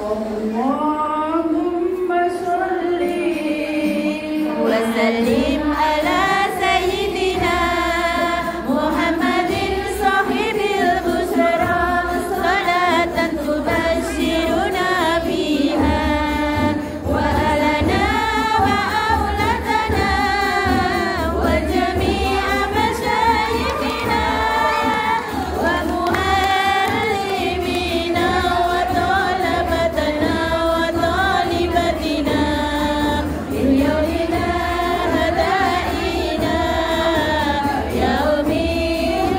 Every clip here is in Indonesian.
Allahumma sholli wa sallim ala sayyidina Muhammadin sahibil busra salatan tubashiruna biha wa alana wa aulatana wa jami'a masyayikhina wa muallimina wa talabatana wa talibatina ilyaumina hadaina yaumil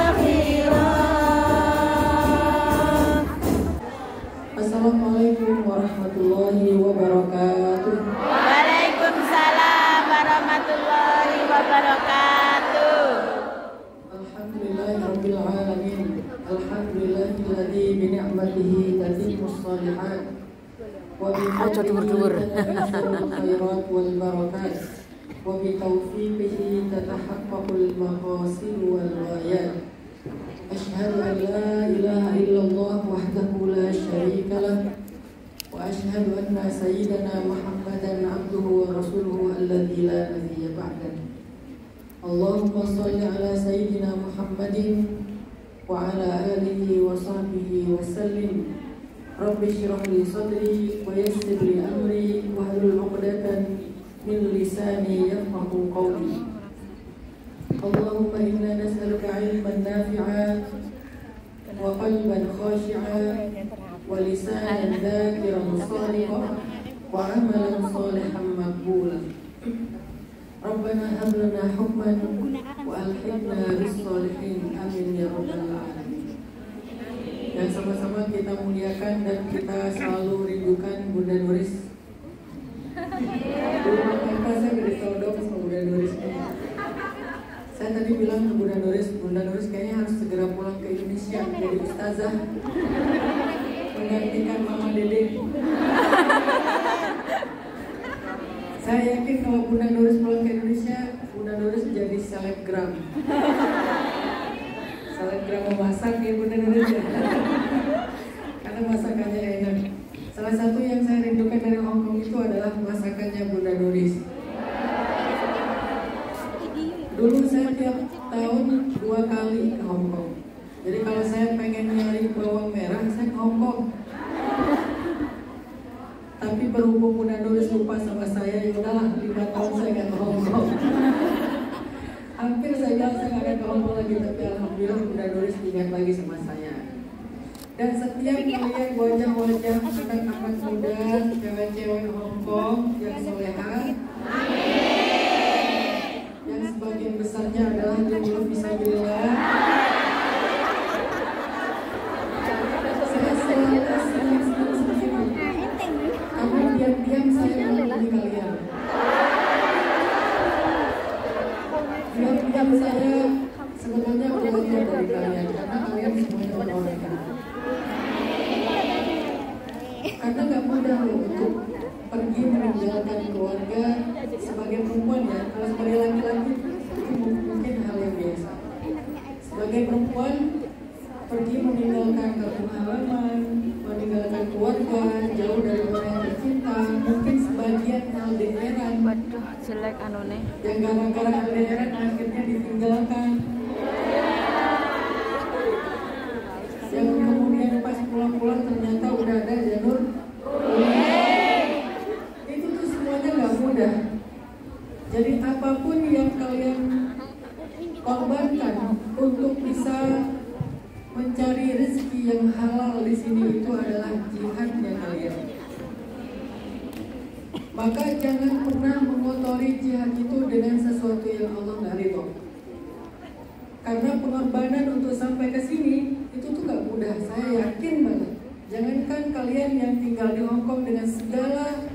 akhirah. Assalamualaikum warahmatullahi wabarakatuh. Waalaikumsalam warahmatullahi wabarakatuh. Alhamdulillahirabbil alamin. Alhamdulillahilladzi bi ni'matihi tatimmus shalihat wa bi fadlihi tatanazzalu khairat wal barakat wa bi taufiqihi tatahaqqaqul maqasid wal ghayat. Asyhadu an la ilaha illallah wahdahu la syarika lah wa asyhadu anna sayyidana Muhammadan abduhu wa rasuluhu alladzi la nabiyya ba'dah. Allahumma shalli ala sayyidina Muhammadin wa ala alihi wa sahbihi wa sallim. Rabbi shrah li sadri wa yassir li amri wa hlul 'uqdatan min lisani yafqahu qawli. Allahumma inna nas'aluka 'ilman nafi'an wa qalban khashi'an wa lisanan dhakiran shalihan wa 'amalan shalihan maqbulan. Rabbana hab lana hukman wa alhiqna bis sholihin. Amin ya rabbal alamin. Dan sama-sama kita muliakan dan kita selalu rindukan Bunda Nuris. Dulu kenapa saya berisodok sama Bunda Nuris ini? Saya tadi bilang ke Bunda Nuris kayaknya harus segera pulang ke Indonesia jadi ustazah menggantikan Mama Dede. Saya yakin kalau Bunda Nuris pulang ke Indonesia, Bunda Nuris jadi selebgram. Selebgram memasak ya Bunda Nuris ya. Karena masakannya enak. Salah satu yang saya rindukan dari Hong Kong itu adalah masakannya Bunda Nuris. Dulu saya tiap tahun 2 kali ke Hong Kong. Jadi kalau saya pengen nyari bawang merah, saya ke Hong Kong. Tapi berhubung Bunda Nuris lupa sama saya, ya udahlah 5 tahun saya nggak ke Hong Kong. Hampir saya bilang saya nggak akan ke Hong Kong lagi, tapi alhamdulillah Bunda Nuris ingat lagi sama saya. Dan setiap melihat wajah-wajah anak-anak muda, cewek-cewek Hong Kong yang soleha, yang sebagian besarnya adalah jomblo fisabilillah, saya selalu senang sendiri. Karena diam-diam saya menghubungi kalian. Diam-diam saya sebetulnya belajar dari kalian, karena kalian semuanya orang-orang. Karena gak mudah loh untuk pergi meninggalkan keluarga sebagai perempuan ya. Kalau sebagai laki-laki itu mungkin hal yang biasa. Sebagai perempuan pergi meninggalkan kampung halaman, meninggalkan keluarga, jauh dari orang yang tercinta, mungkin sebagian LDR-an. Waduh, jelek anone. Yang gara-gara LDR-an akhirnya ditinggalkan. Yang kemudian pas pulang-pulang ternyata udah ada jalur itu tuh semuanya gak mudah. Jadi apapun yang kalian korbankan untuk bisa mencari rezeki yang halal di sini itu adalah jihadnya kalian. Maka jangan pernah mengotori jihad itu dengan sesuatu yang Allah nggak ridho. Karena pengorbanan untuk sampai ke sini itu tuh gak mudah. Saya yakin banget. Jangankan kalian yang tinggal di Hong Kong dengan segala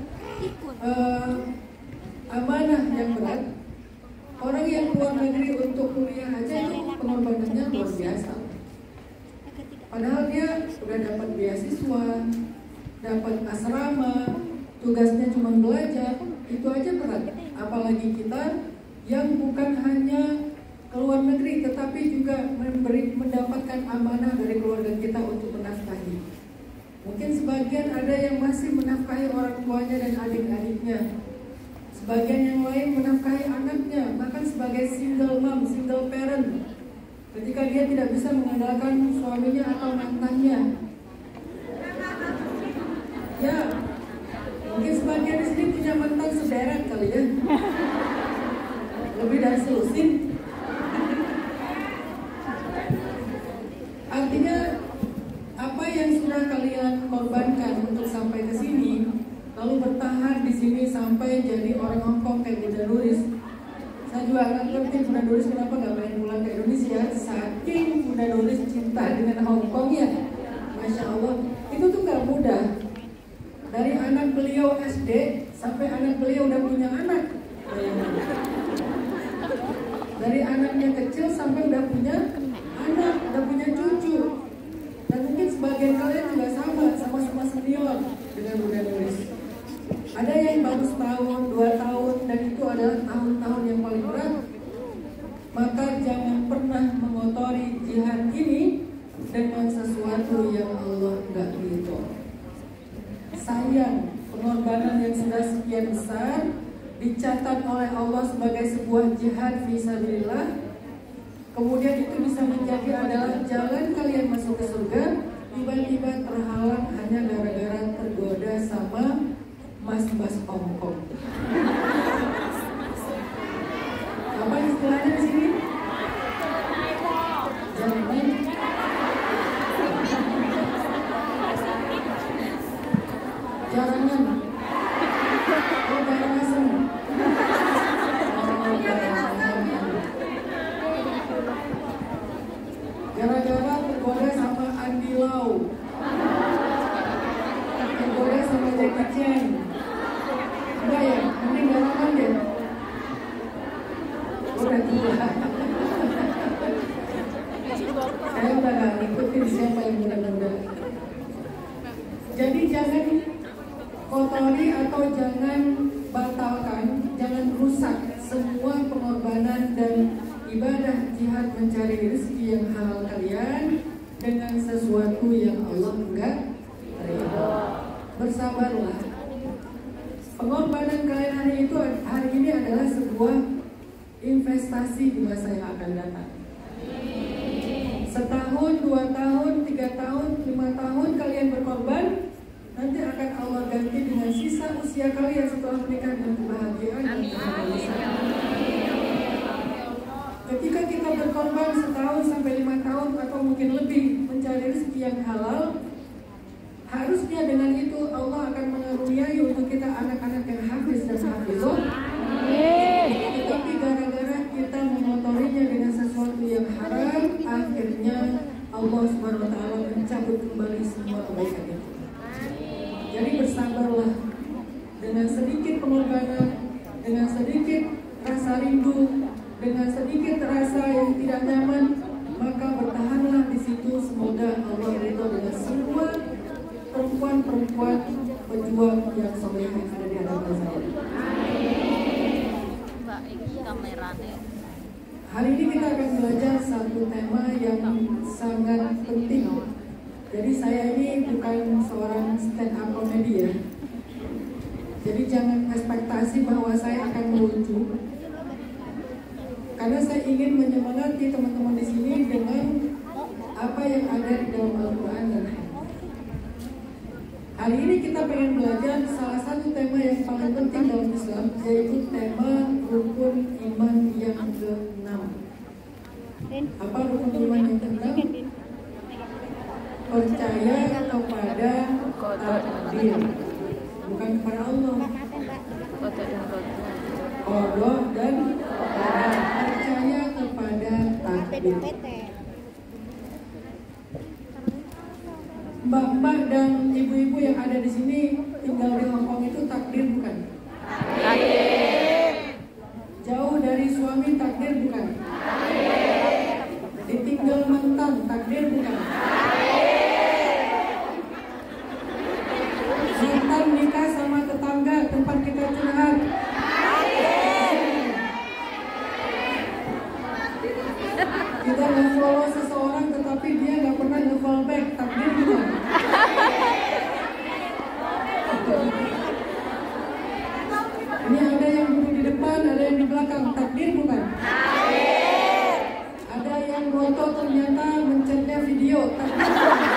amanah yang berat, orang yang keluar negeri untuk kuliah aja itu pengorbanannya luar biasa. Padahal dia sudah dapat beasiswa, dapat asrama, tugasnya cuma belajar, itu aja berat. Apalagi kita yang bukan hanya keluar negeri, tetapi juga mendapatkan amanah dari keluarga kita untuk menafkahi. Mungkin sebagian ada yang masih menafkahi orang tuanya dan adik-adiknya. Sebagian yang lain menafkahi anaknya, bahkan sebagai single mom, single parent. Ketika dia tidak bisa mengandalkan suaminya atau mantannya. Ya, mungkin sebagian di sini punya mantan sederet kali ya. Lebih dari selusin. Artinya apa yang sudah kalian korbankan untuk sampai ke sini, lalu bertahan di sini sampai jadi orang Hongkong kayak Bunda Nuris. Saya juga nggak ngerti Bunda Nuris kenapa nggak pengen pulang ke Indonesia. Saking Bunda Nuris cinta dengan Hongkong ya, Masya Allah. Itu tuh nggak mudah. Dari anak beliau SD sampai anak beliau udah punya anak. Dari anaknya kecil sampai udah punya anak, udah punya cucu. Dan mungkin sebagian kalian juga sama-sama senior dengan Bunda Nuris. Ada yang baru setahun, 2 tahun, dan itu adalah tahun-tahun yang paling berat. Maka jangan pernah mengotori jihad ini dengan sesuatu yang Allah nggak ridho. Sayang, pengorbanan yang sudah sekian besar dicatat oleh Allah sebagai sebuah jihad fisabilillah. Kemudian itu bisa menjadi adalah jalan kalian masuk ke surga, tiba-tiba terhalang hanya gara-gara tergoda sama mas-mas Hongkong. Apa istilahnya di sini? Jangan. Jarangan. Oh, garangasem. Gara-gara tergoda sama Andy Lau, tergoda sama Jackie Chan. Enggak ya? Mending garangan deh. Udah tua. Saya udah gak ngikutin siapa yang muda-muda. Jadi jangan kotori atau jangan batalkan, jangan rusak semua pengorbanan dan ibadah jihad mencari rezeki yang halal kalian dengan sesuatu yang Allah enggak ridho. Bersabarlah. Pengorbanan kalian hari ini adalah sebuah investasi di masa yang akan datang. Setahun, 2 tahun, 3 tahun, 5 tahun kalian berkorban, nanti akan Allah ganti dengan sisa usia kalian setelah menikah dengan kebahagiaan dan kebahagiaan. Ketika kita berkorban setahun sampai 5 tahun atau mungkin lebih mencari rezeki yang halal, harusnya dengan itu Allah akan mengaruniai untuk kita anak-anak yang hafiz dan hafizah. Tetapi gara-gara kita mengotorinya dengan sesuatu yang haram, akhirnya Allah Subhanahu wa Ta'ala mencabut kembali semua kebaikan itu. Jadi bersabarlah dengan sedikit pengorbanan, dengan sedikit rasa rindu, dengan sedikit rasa yang tidak nyaman, maka bertahanlah di situ. Semoga Allah ridho dengan semua perempuan-perempuan pejuang yang soleh yang ada di hadapan saya. Hari ini kita akan belajar satu tema yang sangat penting. Jadi saya ini bukan seorang stand up comedy ya. Jadi jangan ekspektasi bahwa saya akan melucu. Karena saya ingin menyemangati teman-teman di sini dengan apa yang ada di dalam Al-Quran dan Hadis. Hari ini kita pengen belajar salah satu tema yang paling penting dalam Islam, yaitu tema rukun iman yang ke-6. Apa rukun iman yang ke-6? Percaya kepada takdir, bukan kepada Allah. Qadar dan qadar, percaya kepada takdir. Mbak-mbak dan ibu-ibu yang ada di sini tinggal di Hongkong itu takdir bukan? Takdir. Jauh dari suami takdir bukan? Takdir. Ditinggal mantan takdir bukan? Mantan nikah sama tetangga tempat kita curhat. Kita yang di belakang, takdir bukan? Ada yang foto ternyata mencetnya video, takdir.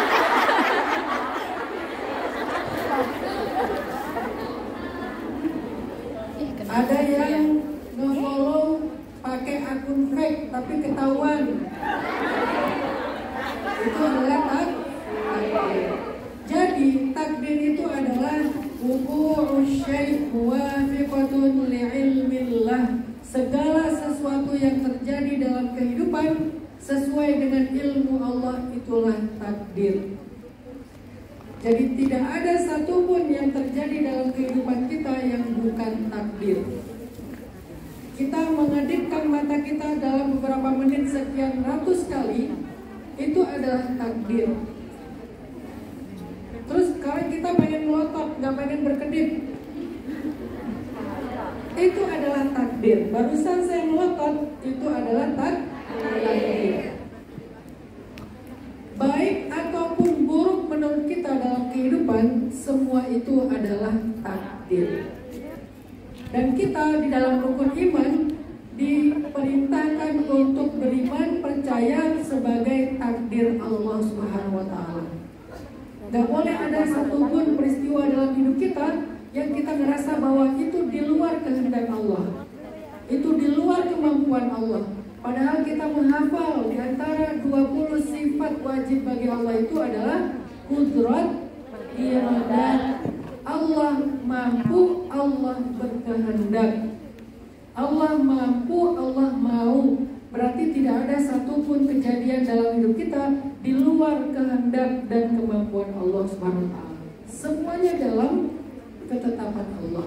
Ada yang nge-follow pakai akun fake tapi ketahuan, itu adalah takdir. Jadi takdir itu adalah wuqu'u syai' muwafiqatun li'ilmillah. Segala sesuatu yang terjadi dalam kehidupan sesuai dengan ilmu Allah, itulah takdir. Jadi tidak ada satupun yang terjadi dalam kehidupan kita yang bukan takdir. Kita mengedipkan mata kita dalam beberapa menit sekian ratus kali, itu adalah takdir. Terus sekarang kita pengen melotot, nggak pengen berkedip, itu adalah takdir. Barusan saya melotot, itu adalah takdir. Baik ataupun buruk menurut kita dalam kehidupan, semua itu adalah takdir. Dan kita di dalam rukun iman diperintahkan untuk beriman percaya sebagai takdir Allah Subhanahu wa Ta'ala. Gak boleh ada satupun peristiwa dalam hidup kita yang kita ngerasa bahwa itu di luar kehendak Allah, itu di luar kemampuan Allah. Padahal kita menghafal di antara 20 sifat wajib bagi Allah itu adalah qudrat, iradat. Allah mampu, Allah berkehendak. Allah mampu, Allah mau. Berarti tidak ada satupun kejadian dalam hidup kita di luar kehendak dan kemampuan Allah Subhanahu wa Ta'ala. Semuanya dalam ketetapan Allah.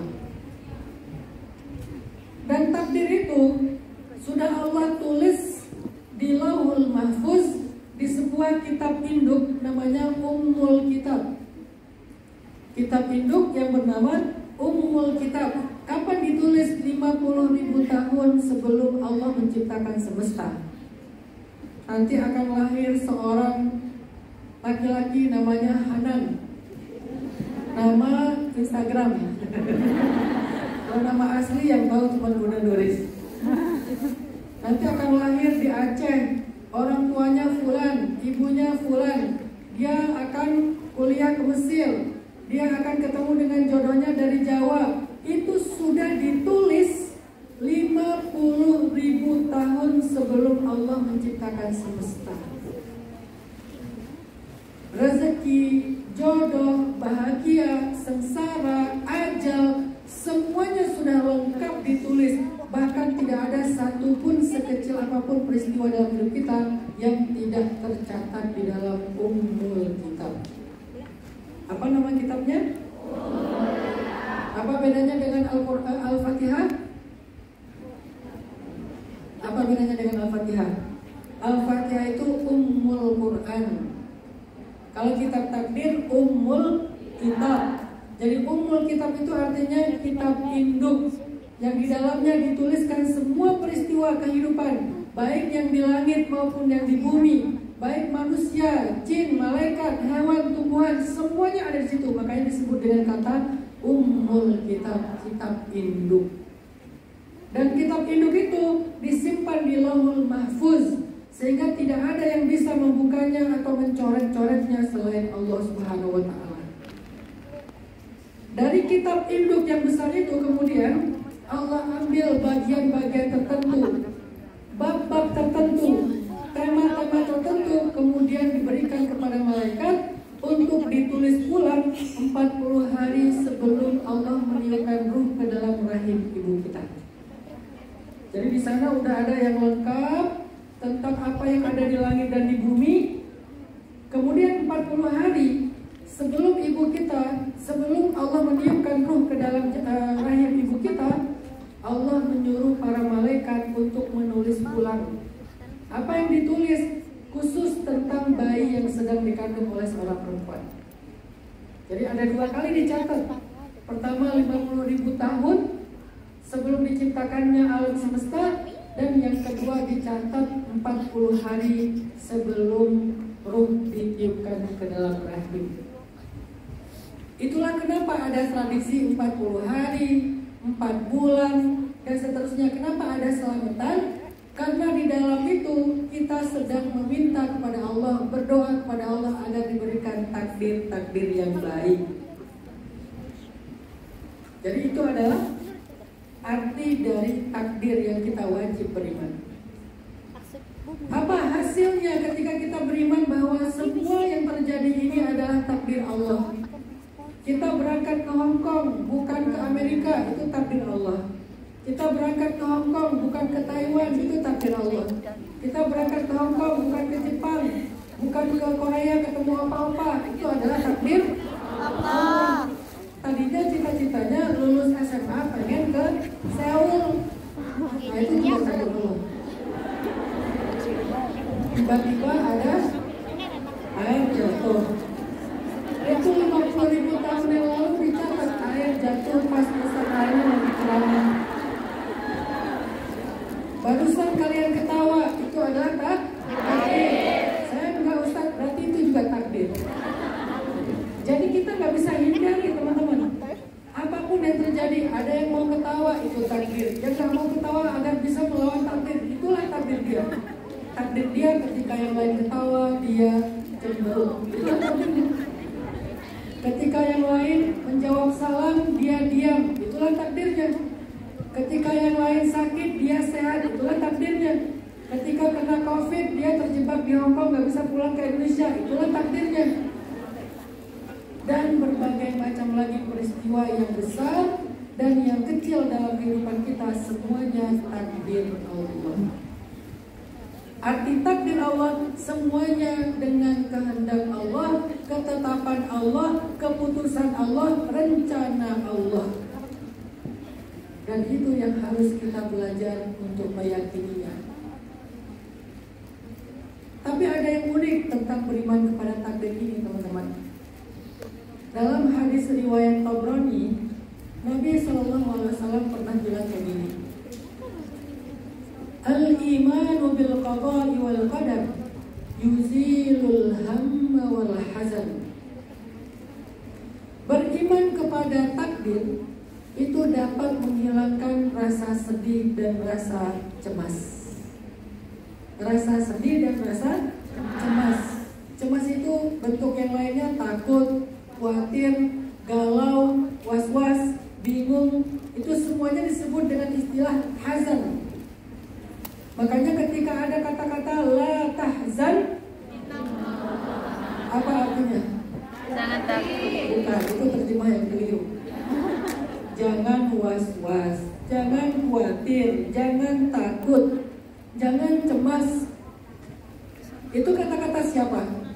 Dan takdir itu sudah Allah tulis di Lauhul Mahfuz di sebuah kitab induk namanya Ummul Kitab. Kitab induk yang bernama Ummul Kitab. Kapan ditulis? 50.000 tahun sebelum Allah menciptakan semesta. Nanti akan lahir seorang laki-laki namanya Hanan. Nama Instagram. Kalau nama asli yang tahu cuma Bunda Doris. Nanti akan lahir di Aceh. Orang tuanya Fulan, ibunya Fulan. Dia akan kuliah ke Mesir. Dia akan ketemu dengan jodohnya dari Jawa. Itu sudah ditulis 50.000 tahun sebelum Allah menciptakan semesta. Rezeki, jodoh, bahagia, sengsara, ajal, semuanya sudah lengkap ditulis. Bahkan tidak ada satupun sekecil apapun peristiwa dalam hidup kita yang tidak tercatat di dalam Ummul Kitab. Apa nama kitabnya? Apa bedanya dengan Al-Fatihah? Apa bedanya dengan Al-Fatihah? Al-Fatihah itu Ummul Quran. Kalau kitab takdir, Ummul Kitab. Jadi Ummul Kitab itu artinya kitab induk, yang di dalamnya dituliskan semua peristiwa kehidupan, baik yang di langit maupun yang di bumi, baik manusia, jin, malaikat, hewan, tumbuhan, semuanya ada di situ. Makanya disebut dengan kata Ummul Kitab, kitab induk. Dan kitab induk itu disimpan di Lauhul Mahfuz, sehingga tidak ada yang bisa membukanya atau mencoret-coretnya selain Allah Subhanahu wa Ta'ala. Dari kitab induk yang besar itu kemudian Allah ambil bagian-bagian tertentu, bab-bab tertentu, tema-tema tertentu, kemudian diberikan kepada malaikat untuk ditulis ulang 40 hari sebelum Allah meniupkan ruh ke dalam rahim ibu kita. Jadi di sana udah ada yang lengkap tentang apa yang ada di langit dan di bumi. Kemudian 40 hari sebelum ibu kita, sebelum Allah meniupkan ruh ke dalam rahim ibu kita, Allah menyuruh para malaikat untuk menulis ulang. Apa yang ditulis? Khusus tentang bayi yang sedang dikandung oleh seorang perempuan. Jadi ada 2 kali dicatat. Pertama 50.000 tahun sebelum diciptakannya alam semesta, dan yang kedua dicatat 40 hari sebelum ruh ditiupkan ke dalam rahim. Itulah kenapa ada tradisi 40 hari, 4 bulan, dan seterusnya. Kenapa ada selamatan? Karena di dalam itu kita sedang meminta kepada Allah, berdoa kepada Allah agar diberikan takdir-takdir yang baik. Jadi itu adalah arti dari takdir yang kita wajib beriman. Apa hasilnya ketika kita beriman bahwa semua yang terjadi ini adalah takdir Allah? Kita berangkat ke Hong Kong, bukan ke Amerika, itu takdir Allah. Kita berangkat ke Hong Kong, bukan ke Taiwan, itu takdir Allah. Kita berangkat ke Hong Kong, bukan ke Jepang, bukan ke Korea ketemu apa-apa, itu adalah takdir Allah. Tadinya cita-citanya lulus SMA pengen ke Seoul, nah itu juga takdir Allah. Tiba-tiba ada air jatuh. Itu 50.000 tahun yang lalu dicatat air jatuh pas besar airnya lagi kurang. Barusan kalian ketawa, itu adalah takdir. Saya enggak Ustaz, berarti itu juga takdir. Jadi kita nggak bisa hindari teman-teman. Apapun yang terjadi, ada yang mau ketawa, itu takdir. Yang nggak mau ketawa agar bisa melawan takdir, itulah takdir dia. Takdir dia ketika yang lain ketawa, dia cemberut. Itulah takdirnya. Ketika yang lain menjawab salam, dia diam. Itulah takdirnya. Ketika yang lain sakit, dia sehat. Itulah takdirnya. Ketika kena COVID, dia terjebak di Hong Kong, nggak bisa pulang ke Indonesia. Itulah takdirnya. Dan berbagai macam lagi peristiwa yang besar dan yang kecil dalam kehidupan kita, semuanya takdir Allah. Arti takdir Allah, semuanya dengan kehendak Allah, ketetapan Allah, keputusan Allah, rencana Allah. Dan itu yang harus kita belajar untuk meyakininya. Tapi ada yang unik tentang beriman kepada takdir ini, teman-teman. Dalam hadis riwayat Tabrani, Nabi SAW pernah bilang begini, al-imanu bil qada'i wal qadar yuzilul hamma wal hazan. Beriman kepada takdir itu dapat menghilangkan rasa sedih dan rasa cemas. Rasa sedih dan rasa cemas. Cemas itu bentuk yang lainnya takut, khawatir, galau, was-was, bingung. Itu semuanya disebut dengan istilah hazan. Makanya ketika ada kata-kata la tahzan, apa artinya? Jangan takut. Bukan, itu terjemah yang keliru. Jangan was-was, jangan khawatir, jangan takut, jangan cemas. Itu kata-kata siapa?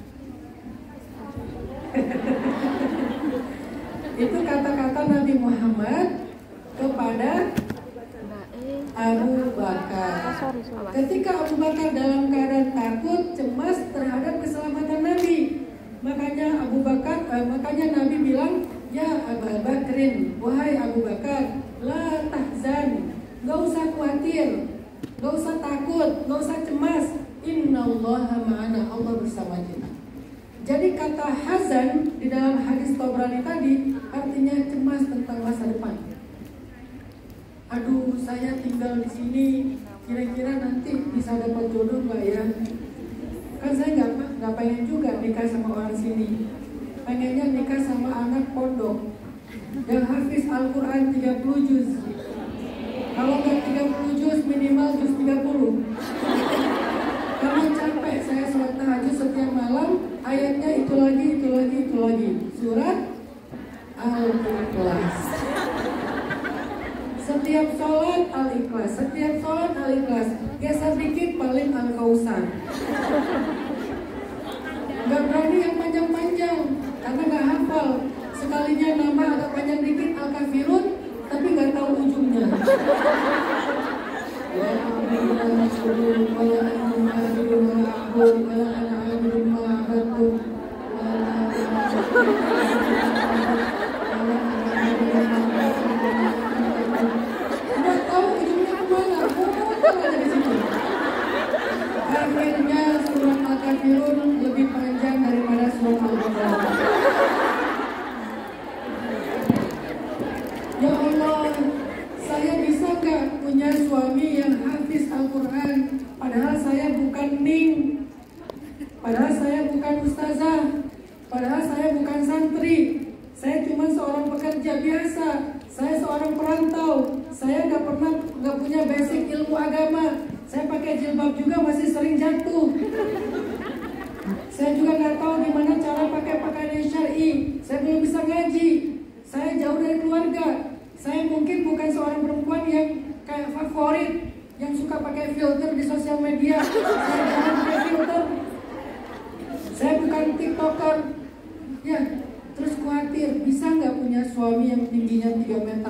Itu kata-kata Nabi Muhammad kepada Abu Bakar. Ketika Abu Bakar dalam keadaan takut, cemas terhadap keselamatan Nabi, makanya makanya Nabi bilang, ya Abu Bakrin, wahai Abu Bakar, la tahzan, gak usah khawatir, gak usah takut, gak usah cemas. Innallaha ma'ana, Allah bersama kita. Jadi kata hazan di dalam hadis Tabrani tadi artinya cemas tentang masa depan. Aduh, saya tinggal di sini, kira-kira nanti bisa dapat jodoh nggak ya? Kan saya nggak pengen juga nikah sama orang sini. Pengennya nikah sama anak pondok yang hafiz Al-Quran 30 juz. Kalau nggak 30 juz, minimal juz 30. Karena capek saya sholat tahajud setiap malam, ayatnya itu lagi. Surat Al-Ikhlas. Setiap sholat Al-Ikhlas, geser dikit paling Al-Kausar. Gak berani yang panjang-panjang, karena gak hafal. Sekalinya nama agak panjang dikit Al-Kafirun, tapi gak tahu ujungnya. Ya akhirnya surat Al-Kafirun lebih panjang daripada surat Al-Baqarah. Ya Allah, saya bisa gak punya suami yang hafiz Al-Quran, padahal saya bukan ning, padahal saya bukan ustazah, padahal saya bukan santri. Saya cuma seorang pekerja biasa. Saya seorang perantau. Saya nggak punya basic ilmu agama. Saya pakai jilbab juga masih sering jatuh. Saya juga nggak tahu gimana cara pakai pakaian syar'i. Saya belum bisa ngaji. Saya jauh dari keluarga. Saya mungkin bukan seorang perempuan yang kayak favorit yang suka pakai filter di sosial media. Saya jangan pakai filter. Saya bukan tiktoker. Ya, terus khawatir bisa nggak punya suami yang tingginya 3 meter.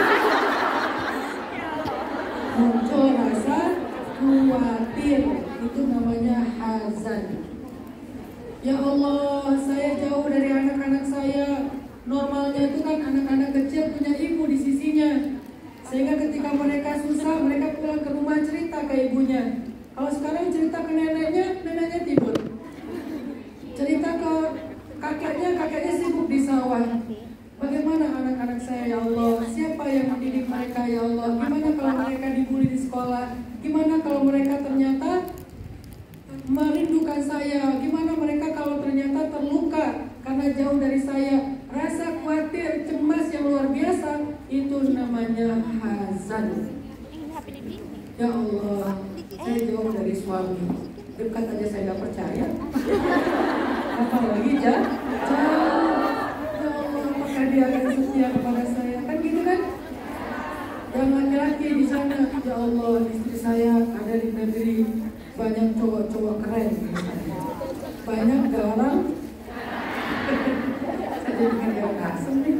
Muncul rasa khawatir, itu namanya hazan. Ya Allah, saya jauh dari anak-anak saya. Normalnya itu kan anak-anak kecil punya ibu di sisinya, sehingga ketika mereka susah, mereka pulang ke rumah cerita ke ibunya. Kalau sekarang cerita ke neneknya, neneknya tidur. Cerita ke kakeknya sibuk di sawah. Bagaimana anak-anak saya ya Allah? Siapa yang mendidik mereka ya Allah? Gimana kalau mereka dibully di sekolah? Gimana kalau mereka ternyata merindukan saya? Gimana mereka kalau ternyata terluka karena jauh dari saya? Rasa khawatir, cemas yang luar biasa, itu namanya hazan. Ya Allah, saya jauh dari suami. Dekat aja saya gak percaya. Apalagi jauh. Ya Allah, apakah dia akan setia kepada saya? Kan gitu kan? Yang laki-laki di sana, ya Allah, istri saya ada di negeri banyak cowok-cowok keren. Banyak garang. Saya jadi negara asem nih.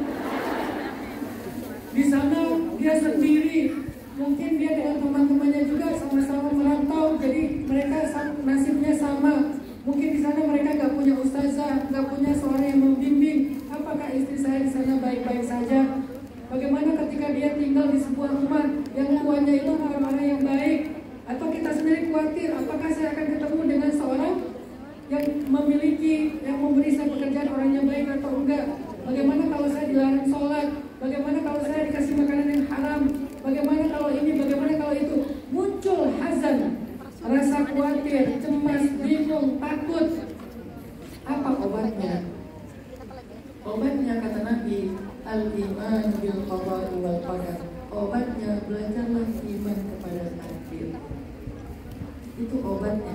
Di sana dia sendiri. Mungkin dia dengan teman-temannya juga sama-sama merantau, jadi mereka nasibnya sama. Mungkin di sana mereka nggak punya ustazah, nggak punya seorang yang membimbing. Apakah istri saya di sana baik-baik saja? Bagaimana ketika dia tinggal di sebuah rumah yang tuannya itu orang-orang yang baik? Atau kita sendiri khawatir, apakah saya akan ketemu dengan seorang yang memiliki, yang memberi saya pekerjaan orangnya baik atau enggak? Bagaimana kalau saya dilarang sholat? Bagaimana kalau saya dikasih makanan yang haram? Bagaimana kalau ini, bagaimana kalau itu? Muncul hazan, rasa khawatir, cemas, bingung, takut. Apa obatnya? Obatnya kata Nabi, al-iman bil qada'i wal qadar. Obatnya belajarlah iman kepada takdir. Itu obatnya.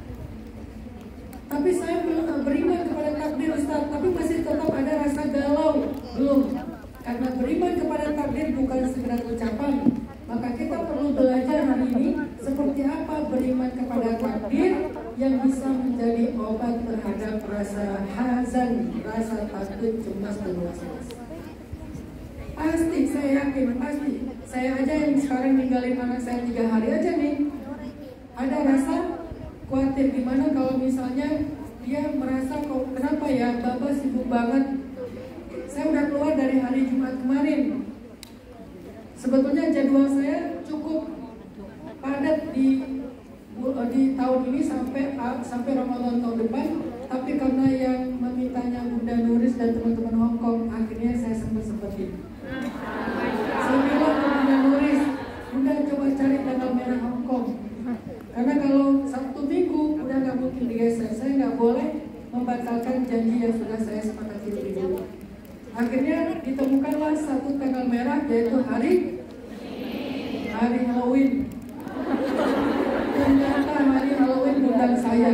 Tapi saya belum beriman kepada takdir Ustaz, tapi masih tetap ada rasa galau. Belum. Karena beriman kepada takdir bukan sekedar ucapan, maka kita perlu belajar hari ini seperti apa beriman kepada takdir yang bisa menjadi obat terhadap rasa hazan, rasa takut, cemas, dan was-was. Pasti, saya yakin, pasti. Saya aja yang sekarang ninggalin anak saya 3 hari aja nih, ada rasa khawatir. Gimana kalau misalnya dia merasa kok kenapa ya Bapak sibuk banget. Saya udah keluar dari hari Jumat kemarin. Sebetulnya jadwal saya cukup padat di tahun ini sampai Ramadan tahun depan. Tapi karena yang memintanya Bunda Nuris dan teman-teman Hongkong, akhirnya saya sempetin. Saya bilang ke Bunda Nuris, Bunda coba cari tanggal merah Hongkong. Karena kalau Sabtu Minggu udah nggak mungkin digeser. Saya nggak boleh membatalkan janji yang sudah saya sepakati lebih dulu. Akhirnya ditemukanlah satu tanggal merah, yaitu hari Halloween. Ternyata hari Halloween undang saya.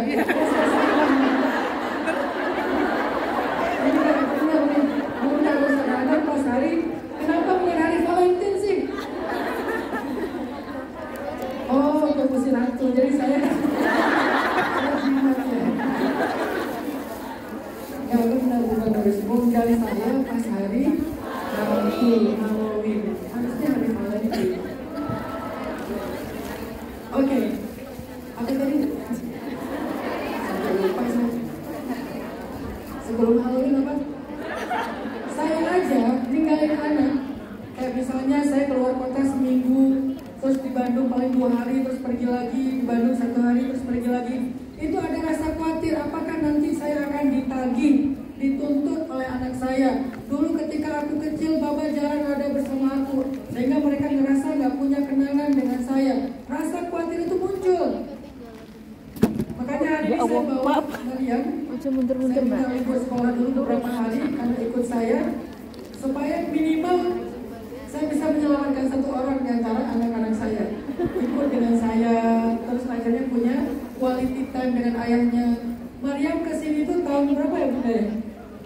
Pas hari, kenapa bukan hari Valentine sih? Oh, untuk musim ratu, jadi saya jimat ya. Ya, benar-benar harus undang saya pas hari Halloween. Harusnya hari Valentine. Oke, apa tadi? Sampai lupa saya. Sebelum Halloween apa? Saya aja ninggalin anak. Kayak misalnya saya keluar kota seminggu, terus di Bandung paling 2 hari, terus pergi lagi, di Bandung 1 hari, terus pergi lagi. Itu ada rasa khawatir, apakah nanti saya akan ditagih, dituntut oleh anak saya. Dulu ketika aku kecil, Baba jarang ada bersama aku, sehingga mereka ngerasa nggak punya kenangan dengan saya, rasa khawatir itu muncul. Makanya hari ini saya bawa Maryam, saya minta libur sekolah dulu beberapa hari karena ikut saya, supaya minimal saya bisa menyelamatkan satu orang di antara anak-anak saya. Ikut dengan saya, terus akhirnya punya quality time dengan ayahnya. Maryam kesini tuh tahun berapa ya Bunda ya?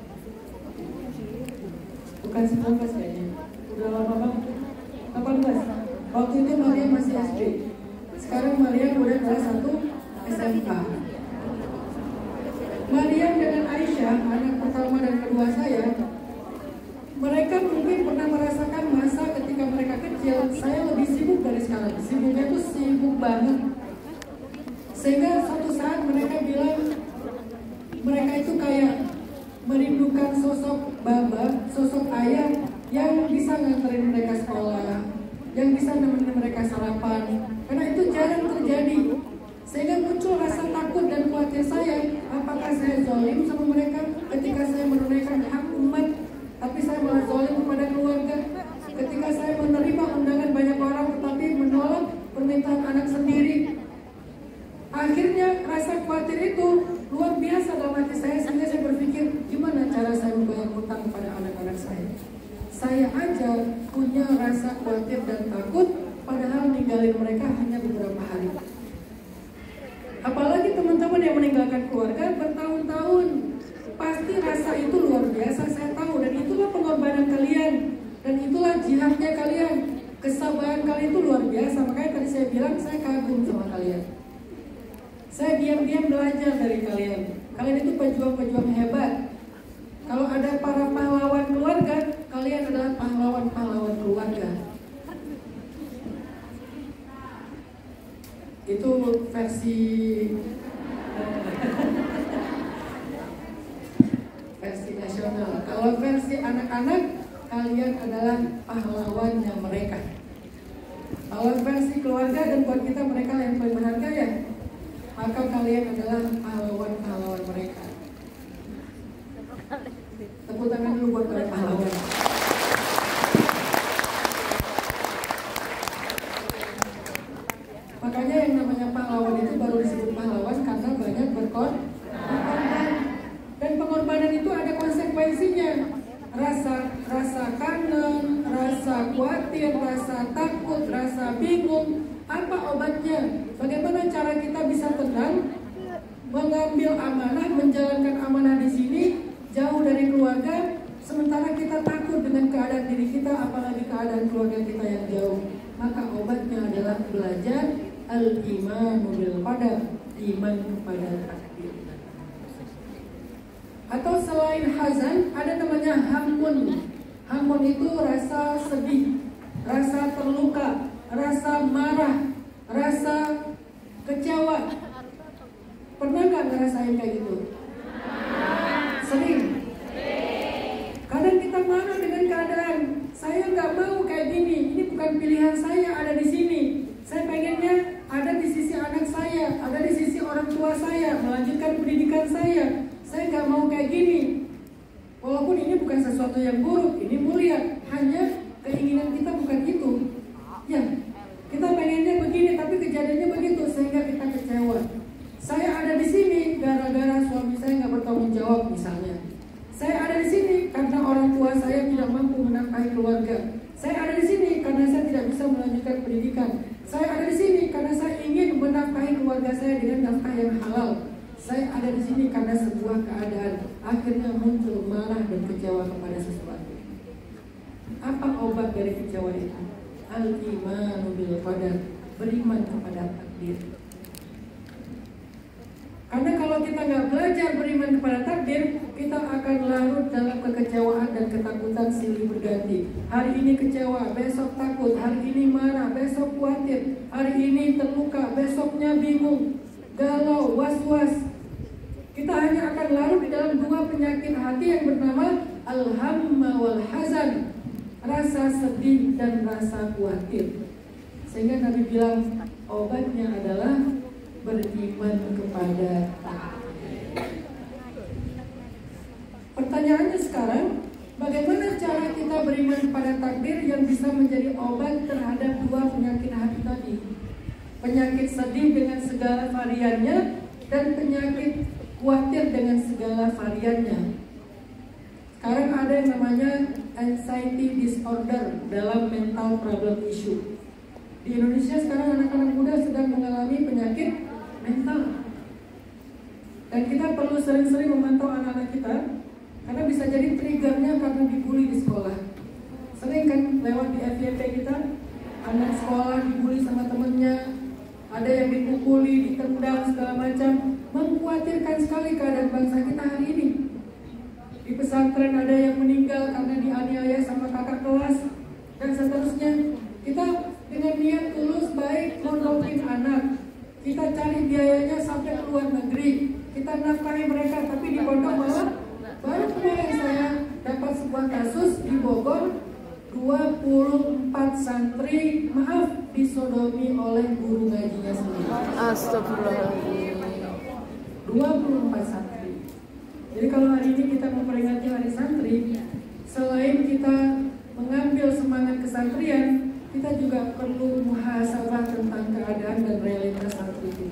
Bukan 19 kayaknya, udah lama banget. 18. Waktu itu Maryam masih SD. Sekarang Maryam udah kelas 1 SMK. Maryam dengan Aisyah, anak pertama dan kedua saya, mereka mungkin pernah merasakan masa ketika mereka kecil, saya lebih sibuk dari sekarang. Sibuknya tuh sibuk banget. Sehingga suatu saat mereka bilang, mereka itu kayak merindukan sosok baba, sosok ayah yang bisa nganterin mereka sekolah, yang bisa nemenin mereka sarapan. Karena itu jarang terjadi. Sehingga muncul rasa takut dan khawatir saya, apakah saya zalim sama mereka ketika saya menunaikan hak umat, tapi saya malah zalim kepada keluarga. Ketika saya menerima undangan banyak orang tetapi menolak permintaan anak sendiri. Akhirnya rasa khawatir itu luar biasa dalam hati saya, sehingga saya berpikir gimana cara saya membayar hutang kepada anak-anak saya. Saya aja punya rasa khawatir dan takut, padahal ninggalin mereka hanya beberapa hari. Apalagi teman-teman yang meninggalkan keluarga bertahun-tahun, pasti rasa itu luar biasa, saya tahu. Dan itulah pengorbanan kalian, dan itulah jihadnya kalian. Kesabaran kalian itu luar biasa. Makanya tadi saya bilang saya kagum sama kalian. Saya diam-diam belajar dari kalian. Kalian itu pejuang-pejuang hebat. Kalau ada para pahlawan keluarga, kalian adalah pahlawan-pahlawan keluarga. Itu versi nasional. Kalau versi anak-anak, kalian adalah pahlawannya mereka. Kalau versi keluarga dan buat kita, mereka yang paling berharga ya, maka kalian adalah pahlawan-pahlawan mereka. Tepuk tangan dulu buat para pahlawan. Makanya yang namanya pahlawan itu baru disebut pahlawan karena banyak berkorban. Dan pengorbanan itu ada konsekuensinya. Rasa kangen, rasa khawatir, rasa takut, rasa bingung. Apa obatnya? Bagaimana cara kita bisa tenang, mengambil amanah, menjalankan amanah di sini, jauh dari keluarga, sementara kita takut dengan keadaan diri kita, apalagi keadaan keluarga kita yang jauh. Maka obatnya adalah belajar al-imanu bil qadar, iman kepada takdir. Atau selain hazan, ada namanya hamun. Hamun itu rasa sedih, rasa terluka, rasa marah, rasa kecewa. Pernah nggak ngerasain kayak gitu? Sering. Kadang kita marah dengan keadaan. Saya nggak mau kayak gini. Ini bukan pilihan saya ada di sini. Saya pengennya ada di sisi anak saya, ada di sisi orang tua saya, melanjutkan pendidikan saya. Saya nggak mau kayak gini. Walaupun ini bukan sesuatu yang buruk, ini mulia. Hanya keinginan kita bukan itu. Ya, kita pengennya begini, tapi kejadiannya begitu, sehingga kita kecewa. Saya ada di sini gara-gara suami saya nggak bertanggung jawab misalnya. Saya ada di sini karena orang tua saya tidak mampu menafkahi keluarga. Saya ada di sini karena saya tidak bisa melanjutkan pendidikan. Saya ada di sini karena saya ingin menafkahi keluarga saya dengan nafkah yang halal. Saya ada di sini karena sebuah keadaan. Akhirnya muncul marah dan kecewa kepada sesuatu. Apa obat dari kecewa itu? Al-imanu bil qadar, beriman kepada takdir. Karena kalau kita nggak belajar beriman kepada takdir, kita akan larut dalam kekecewaan dan ketakutan silih berganti. Hari ini kecewa, besok takut, hari ini marah, besok khawatir, hari ini terluka, besoknya bingung, galau, was-was. Kita hanya akan larut di dalam dua penyakit hati yang bernama al-hamma wal hazan, rasa sedih dan rasa khawatir. Sehingga Nabi bilang obatnya adalah beriman kepada takdir. Pertanyaannya sekarang, bagaimana cara kita beriman kepada takdir yang bisa menjadi obat terhadap dua penyakit hati tadi. Penyakit sedih dengan segala variannya dan penyakit khawatir dengan segala variannya. Sekarang ada yang namanya anxiety disorder dalam mental problem issue. Di Indonesia sekarang anak-anak muda sedang mengalami penyakit mental. Dan kita perlu sering-sering memantau anak-anak kita, karena bisa jadi triggernya karena dibully di sekolah. Sering kan lewat di FYP kita, anak sekolah dibully sama temennya, ada yang dipukuli, ditendang segala macam. Mengkhawatirkan sekali keadaan bangsa kita hari ini. Di pesantren ada yang meninggal karena dianiaya sama kakak kelas dan seterusnya. Kita dengan niat tulus baik mondokin anak, kita cari biayanya sampai ke luar negeri, kita nafkahi mereka, tapi di pondok malah. Baru kemarin saya dapat sebuah kasus di Bogor, 24 santri disodomi oleh guru ngajinya sendiri. Astagfirullahaladzim. 24 santri. Jadi kalau hari ini kita memperingati hari santri, selain kita mengambil semangat kesantrian, kita juga perlu muhasabah tentang keadaan dan realitas santri kita.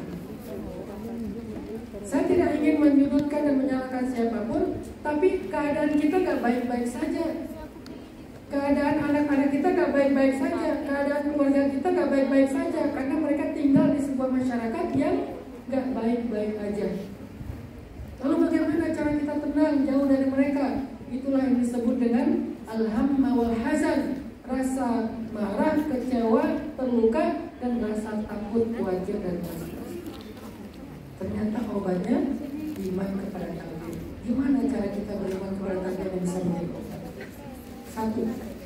Saya tidak ingin menyudutkan dan menyalahkan siapapun, tapi keadaan kita gak baik-baik saja. Keadaan anak-anak kita gak baik-baik saja, keadaan keluarga kita gak baik-baik saja, karena mereka tinggal di sebuah masyarakat yang gak baik-baik aja. Lalu bagaimana cara kita tenang jauh dari mereka? Itulah yang disebut dengan al-hamma wal hazan, rasa marah, kecewa, terluka, dan rasa takut, khawatir, dan was-was. Ternyata obatnya iman kepada takdir. Gimana cara kita beriman kepada takdir yang bisa menjadi obat? 1.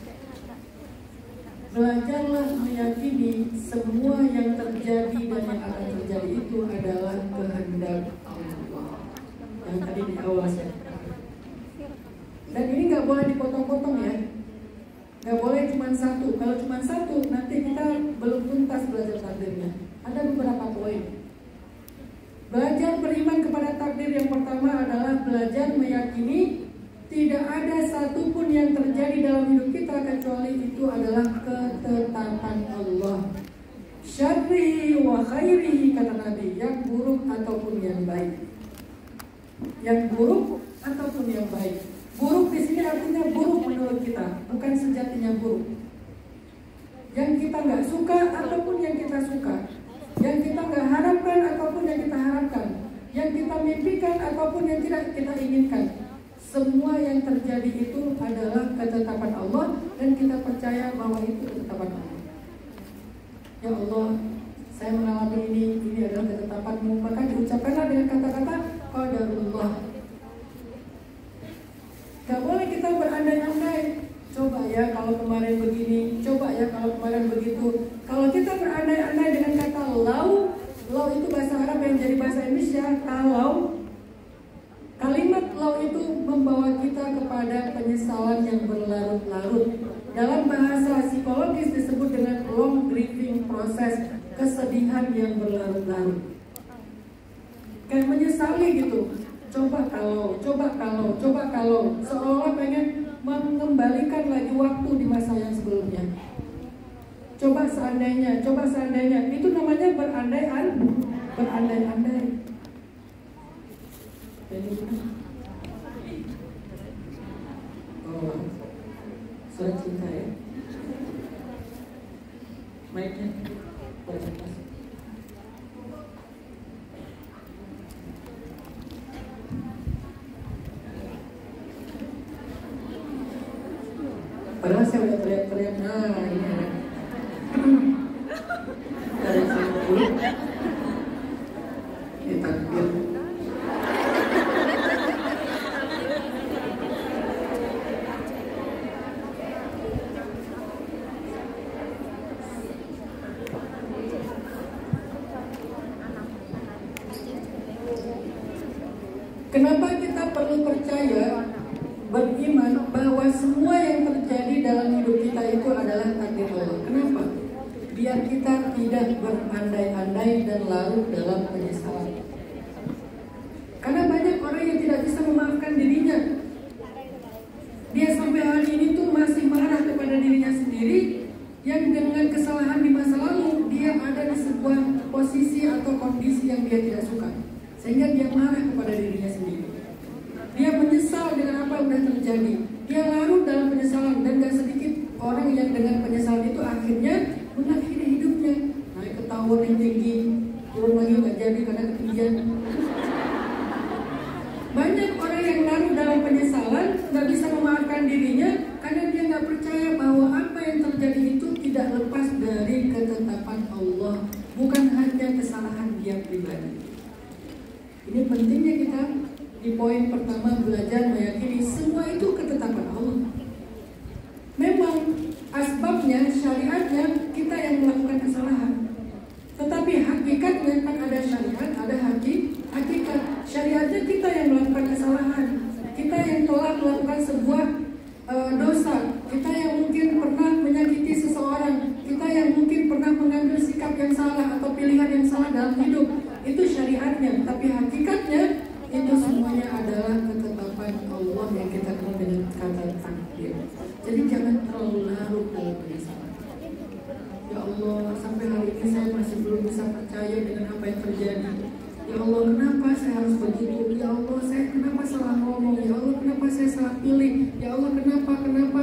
Belajarlah meyakini semua yang terjadi dan yang akan terjadi itu adalah kehendak Allah. Yang tadi di awal saya katakan. Dan ini nggak boleh dipotong-potong ya. Nggak boleh cuma satu. Kalau cuma satu, nanti kita belum tuntas belajar takdirnya. Ada beberapa poin. Belajar beriman kepada takdir yang pertama adalah belajar meyakini tidak ada satupun yang terjadi dalam hidup kita kecuali itu adalah ketetapan Allah. Syarrihi wa khairihi, kata Nabi, yang buruk ataupun yang baik. Yang buruk ataupun yang baik. Buruk di sini artinya buruk menurut kita, bukan sejatinya buruk. Yang kita nggak suka ataupun yang kita suka, yang kita nggak harapkan ataupun yang kita harapkan, yang kita mimpikan ataupun yang tidak kita inginkan. Semua yang terjadi itu adalah ketetapan Allah dan kita percaya bahwa itu ketetapan Allah. Ya Allah, saya mengalami ini adalah ketetapan-Mu. Maka diucapkanlah dengan kata-kata qadarullah. Gak boleh kita berandai-andai. Coba ya kalau kemarin begini, coba ya kalau kemarin begitu. Kalau kita berandai-andai dengan kata lau itu bahasa Arab yang jadi bahasa Indonesia. Kalau kalimat lau itu membawa kita kepada penyesalan yang berlarut-larut. Dalam bahasa psikologis disebut dengan long grieving process, kesedihan yang berlarut-larut. Kayak menyesali gitu. Coba kalau, seolah pengen mengembalikan lagi waktu di masa yang sebelumnya. Coba seandainya, itu namanya berandai-andai. Oh, surat cinta ya. Mic-nya. Padahal saya udah teriak-teriak, nah ini ada dari sini dulu ini takbir. Kenapa kita perlu percaya, beriman bahwa semua yang terjadi dalam hidup kita itu adalah takdir Allah? Kenapa? Biar kita tidak berandai-andai dan larut dalam penyesalan. Karena banyak orang yang tidak bisa memaafkan dirinya. Dia sampai hari ini tuh masih marah kepada dirinya sendiri yang dengan kesalahan di atau kondisi yang dia tidak suka, sehingga dia marah kepada dirinya sendiri. Dia menyesal dengan apa yang sudah terjadi. Dia larut dalam penyesalan, dan gak sedikit orang yang dengan penyesalan itu akhirnya mengakhiri hidupnya. Naik ke tower yang tinggi, turun lagi gak jadi karena ketinggian. Banyak orang yang larut dalam penyesalan, gak bisa memaafkan dirinya karena dia gak percaya bahwa apa yang terjadi itu tidak lepas dari ketetapan Allah, bukan hanya kesalahan dia pribadi. Ini pentingnya kita di poin pertama, belajar meyakini semua itu ketetapan Allah. Memang asbabnya, syariatnya kita yang melakukan kesalahan, tetapi hakikatnya kan ada syariat, ada hakikat. Syariatnya kita yang melakukan kesalahan, kita yang telah melakukan sebuah dosa, kita yang mungkin pernah menyakiti seseorang, kita yang mungkin pernah mengambil sikap yang salah atau pilihan yang salah dalam hidup. Itu syariatnya, tapi hakikatnya itu semuanya adalah ketetapan Allah yang kita kenal dengan kata takdir. Jadi jangan terlalu larut dalam penyesalan. Ya Allah, sampai hari ini saya masih belum bisa percaya dengan apa yang terjadi. Ya Allah, kenapa saya harus begitu? Ya Allah, saya kenapa salah ngomong? Ya Allah, kenapa saya salah pilih? Ya Allah, kenapa?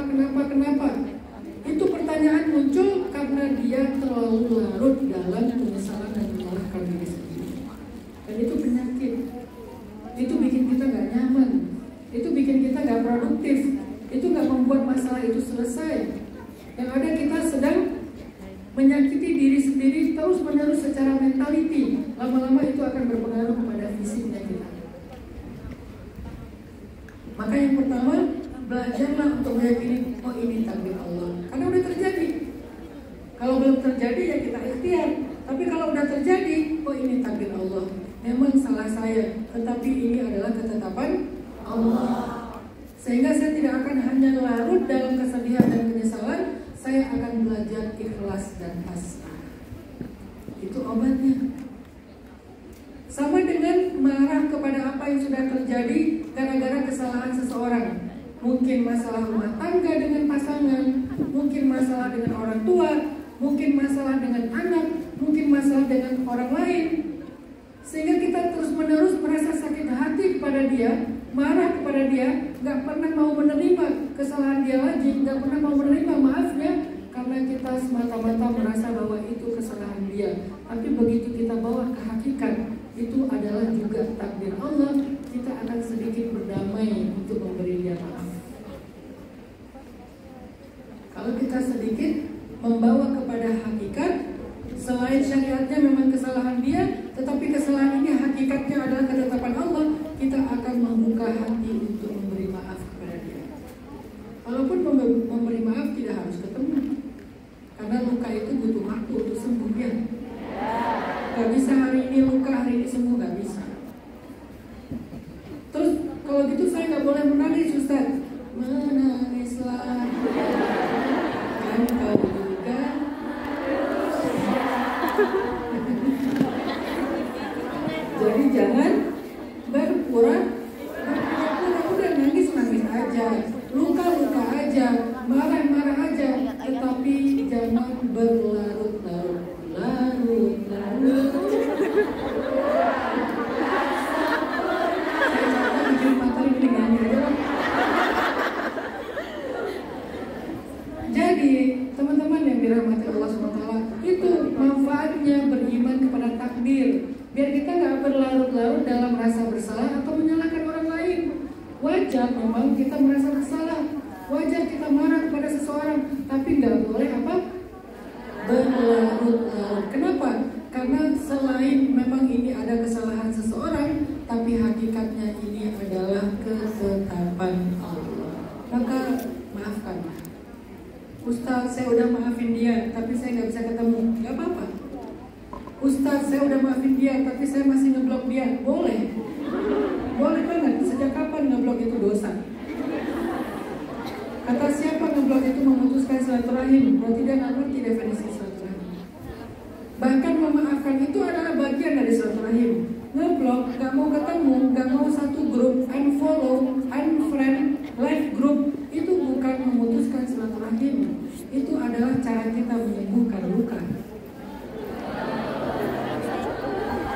Itu pertanyaan muncul karena dia terlalu larut dalam penyesalan dan menyalahkan diri sendiri. Dan itu penyakit. Itu bikin kita gak nyaman. Itu bikin kita gak produktif. Itu gak membuat masalah itu selesai. Yang ada kita sedang menyakiti diri sendiri terus menerus secara mentality. Lama-lama itu akan berpengaruh kepada fisiknya kita. Maka yang pertama, belajarlah untuk meyakini, oh ini takdir Allah, karena udah terjadi. Kalau belum terjadi ya kita ikhtiar. Tapi kalau udah terjadi, oh ini takdir Allah, memang salah saya, tetapi ini adalah ketetapan Allah. Sehingga saya tidak akan hanya larut dalam kesedihan dan penyesalan, saya akan belajar ikhlas dan pasrah. Itu obatnya. Sama dengan marah kepada apa yang sudah terjadi gara-gara kesalahan seseorang. Mungkin masalah rumah tangga dengan pasangan, mungkin masalah dengan orang tua, mungkin masalah dengan anak, mungkin masalah dengan orang lain. Sehingga kita terus-menerus merasa sakit hati kepada dia, marah kepada dia, gak pernah mau menerima kesalahan dia lagi, gak pernah mau menerima maafnya, karena kita semata-mata merasa bahwa itu kesalahan dia. Tapi begitu kita bawa ke hakikat, itu adalah juga takdir Allah, kita akan sedikit berdamai untuk memberi dia maaf. Kalau kita sedikit membawa kepada hakikat, selain syariatnya memang kesalahan dia, tetapi kesalahan ini hakikatnya adalah ketetapan Allah, kita akan membuka hati untuk memberi maaf kepada dia. Walaupun memberi maaf tidak harus ketemu, karena luka itu butuh waktu untuk sembuh ya. Gak bisa hari ini luka, hari ini sembuh, gak bisa. Terus kalau gitu saya gak boleh menangis, Ustaz. Menangislah, kan kau juga. Jadi jangan berpura-pura, udah nangis aja, luka aja, marah aja, tetapi jangan berlarut-larut. Jadi teman-teman yang dirahmati Allah SWT, itu manfaatnya beriman kepada takdir, biar kita nggak berlarut-larut dalam rasa bersalah atau menyalahkan orang lain. Wajar memang kita merasa bersalah, wajar kita marah kepada seseorang, tapi nggak boleh berlarut-larut. Kenapa? Karena selain memang ini ada kesalahan seseorang, tapi hakikatnya ini adalah ketetapan Allah. Maka maafkan. Ustaz, saya udah maafin dia, tapi saya nggak bisa ketemu. Nggak apa-apa. Ustaz, saya udah maafin dia, tapi saya masih ngeblok dia. Boleh. Boleh banget. Sejak kapan ngeblok itu dosa? Kata siapa ngeblok itu memutuskan silaturahim? Berarti dia nggak ngerti definisi silaturahim. Bahkan memaafkan itu adalah bagian dari silaturahim. Ngeblok, nggak mau ketemu, nggak mau satu grup, unfollow, unfriend, live group, itu bukan memutuskan silaturahim. Itu adalah cara kita menyembuhkan luka.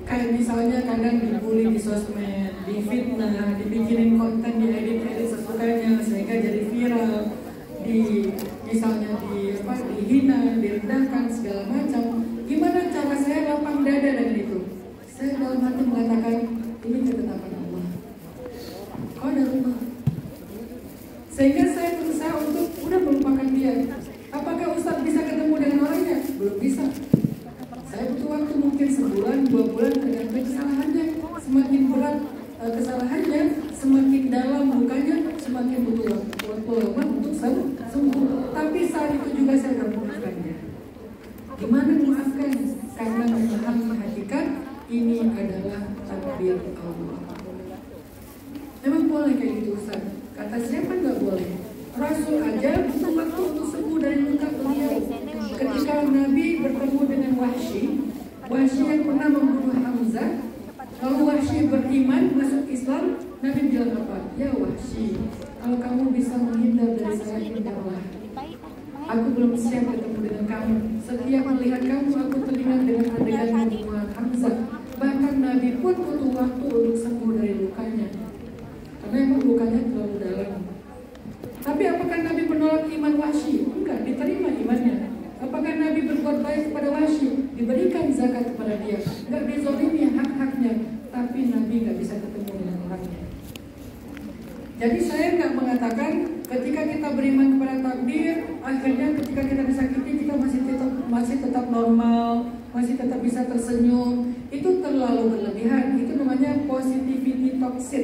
Kayak misalnya kadang dibully di sosmed, difitnah, dibikinin konten, diedit-edit sesukanya sehingga jadi viral, misalnya dihina, direndahkan segala macam. Gimana cara saya lapang dada dengan itu? Saya dalam hati mengatakan ini ketetapan Allah. Kau ada rumah. Sehingga saya berusaha untuk udah melupakan dia. Apakah Ustaz bisa ketemu dengan orangnya? Belum bisa. Saya butuh waktu mungkin sebulan, 2 bulan tergantung kesalahannya. Semakin berat kesalahannya, semakin dalam lukanya, semakin butuh waktu lama untuk sembuh. Tapi saat itu juga saya akan memaafkannya. Gimana memaafkan? Karena memahami hakikat ini adalah takdir Allah. Memang boleh kayak gitu Ustaz. Kata siapa nggak boleh? Rasul aja butuh waktu untuk sembuh dari luka beliau. Ketika Nabi bertemu dengan Wahsy yang pernah membunuh Hamzah, lalu Wahsy beriman masuk Islam, Nabi bilang apa? Ya Wahsy, kalau kamu bisa menghindar dari saya, hindarlah. Aku belum siap bertemu dengan kamu. Setiap melihat kamu, aku teringat dengan adegan pembunuhan Hamzah. Bahkan Nabi pun butuh waktu untuk sembuh dari lukanya, karena emang lukanya terlalu dalam. Tapi apakah Nabi menolak iman Wahsy? Enggak, diterima imannya. Apakah Nabi berbuat baik kepada Wahsy? Diberikan zakat kepada dia. Enggak dizolimi hak-haknya. Tapi Nabi enggak bisa ketemu dengan orangnya. Jadi saya enggak mengatakan ketika kita beriman kepada takdir, akhirnya ketika kita disakiti kita masih tetap normal, masih tetap bisa tersenyum. Itu terlalu berlebihan. Itu namanya positivity toxic.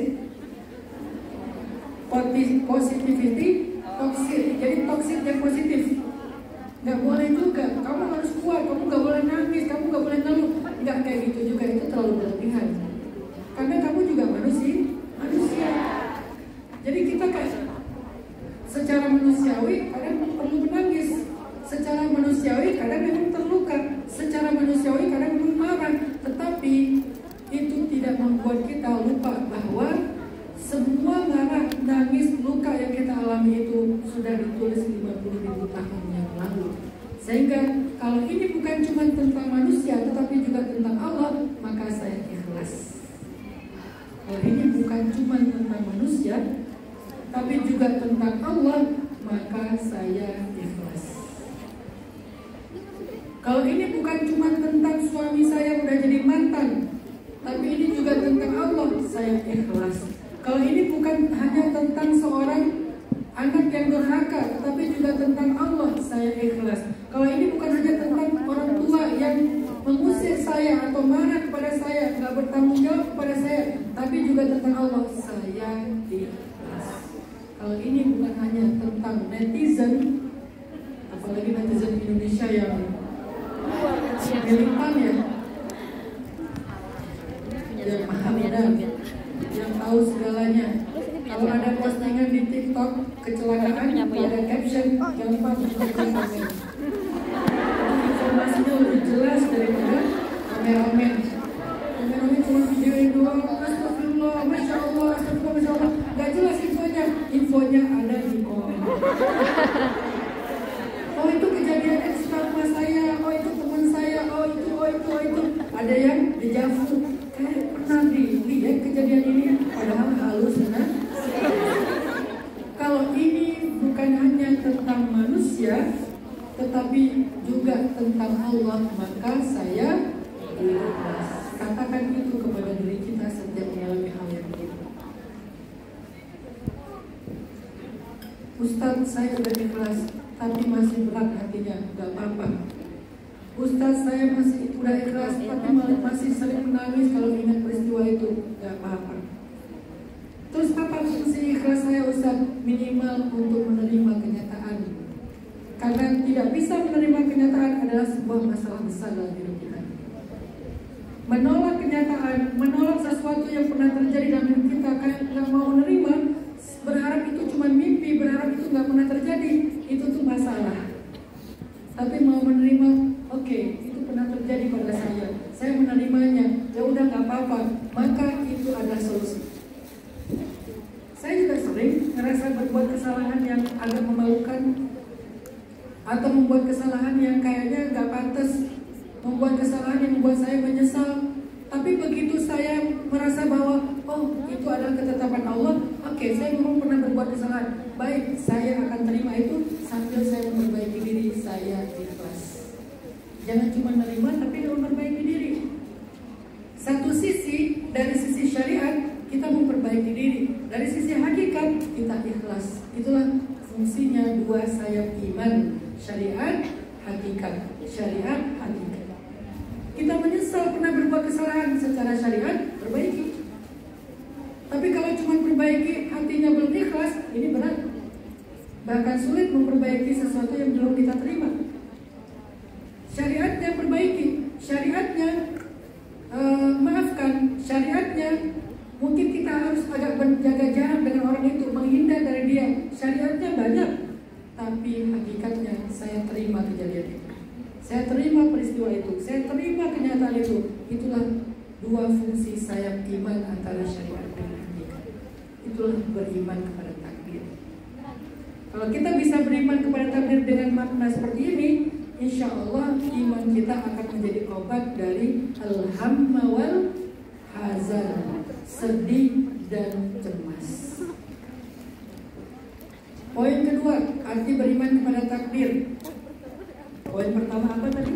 Positivity toxic, jadi toxic yang positif. Nggak boleh juga, kamu harus kuat, kamu nggak boleh nangis, kamu nggak boleh ngeluh. Nggak kayak gitu juga, itu terlalu berlebihan. Karena kamu juga manusia. Jadi kita kayak secara manusiawi kadang perlu menangis, secara manusiawi kadang memang terluka, secara manusiawi kadang memang marah. Tetapi itu tidak membuat kita lupa bahwa semua marah, nangis, luka yang kita alami itu sudah ditulis 50.000 tahun yang lalu. Sehingga kalau ini bukan cuma tentang manusia tetapi juga tentang Allah, maka saya ikhlas. Kalau ini bukan cuma tentang manusia tapi juga tentang Allah, maka saya ikhlas. Kalau ini bukan cuma tentang suami saya udah jadi mantan, tapi ini juga tentang Allah, saya ikhlas. Kalau ini bukan hanya tentang seorang anak yang durhaka, tetapi juga tentang Allah, saya ikhlas. Kalau ini bukan hanya tentang orang tua yang mengusir saya atau marah kepada saya, nggak bertanggung jawab kepada saya, tapi juga tentang Allah, saya ikhlas. Kalau ini bukan hanya tentang netizen, apalagi netizen Indonesia yang militan ya, yang paham yang tahu segalanya. Kalau ada postingan di TikTok kecelakaan, ada caption jangan lupa komen. Informasinya lebih jelas daripada kameramen. Kameramen cuma videoin doang. Astagfirullah, masya Allah, masya Allah. Gak jelas infonya ada di komen. Oh itu kejadian sama saya, oh itu teman saya, oh itu. Ada yang dejavu. Kayak pernah dilihat kejadian ini, padahal halus benar. Kalau ini bukan hanya tentang manusia, tetapi juga tentang Allah, maka saya ikhlas. Katakan itu kepada diri kita setiap mengalami hal yang begitu. Ustaz, saya sudah ikhlas, tapi masih berat hatinya, gak apa-apa. Ustaz, saya masih udah ikhlas, tapi masih sering menangis kalau ingat peristiwa itu, gak apa-apa. Terus apa fungsi ikhlas saya Ustaz? Minimal untuk menerima kenyataan. Karena tidak bisa menerima kenyataan adalah sebuah masalah besar dalam hidup kita. Menolak kenyataan, menolak sesuatu yang pernah terjadi dalam hidup kita, kayak nggak mau menerima, berharap itu cuma mimpi, berharap itu nggak pernah terjadi, itu tuh masalah. Tapi mau menerima, oke, itu pernah terjadi pada saya menerimanya, ya udah nggak apa-apa, maka itu adalah solusi. Saya juga sering ngerasa berbuat kesalahan yang agak memalukan, atau membuat kesalahan yang kayaknya nggak pantas, membuat kesalahan yang membuat saya menyesal. Tapi Tapi begitu saya merasa bahwa itu adalah ketetapan Allah, oke, saya memang pernah berbuat kesalahan, baik, saya akan terima itu sambil saya memperbaiki diri saya ikhlas. Jangan cuma menerima tapi memperbaiki diri. Satu sisi, dari sisi syariat kita memperbaiki diri, dari sisi hakikat kita ikhlas. Itulah fungsinya dua sayap iman, syariat, hakikat. Syariat, hakikat. Kita menyesal pernah berbuat kesalahan secara syariat, perbaiki. Tapi kalau cuma perbaiki hatinya belum ikhlas, ini berat. Bahkan sulit memperbaiki sesuatu yang belum kita terima. Syariatnya perbaiki, syariatnya maafkan, syariatnya mungkin kita harus agak berjaga jarak dengan orang itu, menghindar dari dia. Syariatnya banyak, tapi hakikatnya saya terima kejadian itu, saya terima peristiwa itu, saya terima kenyataan itu. Itulah dua fungsi sayap iman antara syariat dan hakikat. Itulah beriman kepada takdir. Kalau kita bisa beriman kepada takdir dengan makna seperti ini, insya Allah iman kita akan menjadi obat dari al-hamma wal hazan, sedih dan cemas. Poin kedua, arti beriman kepada takdir. Poin pertama apa tadi?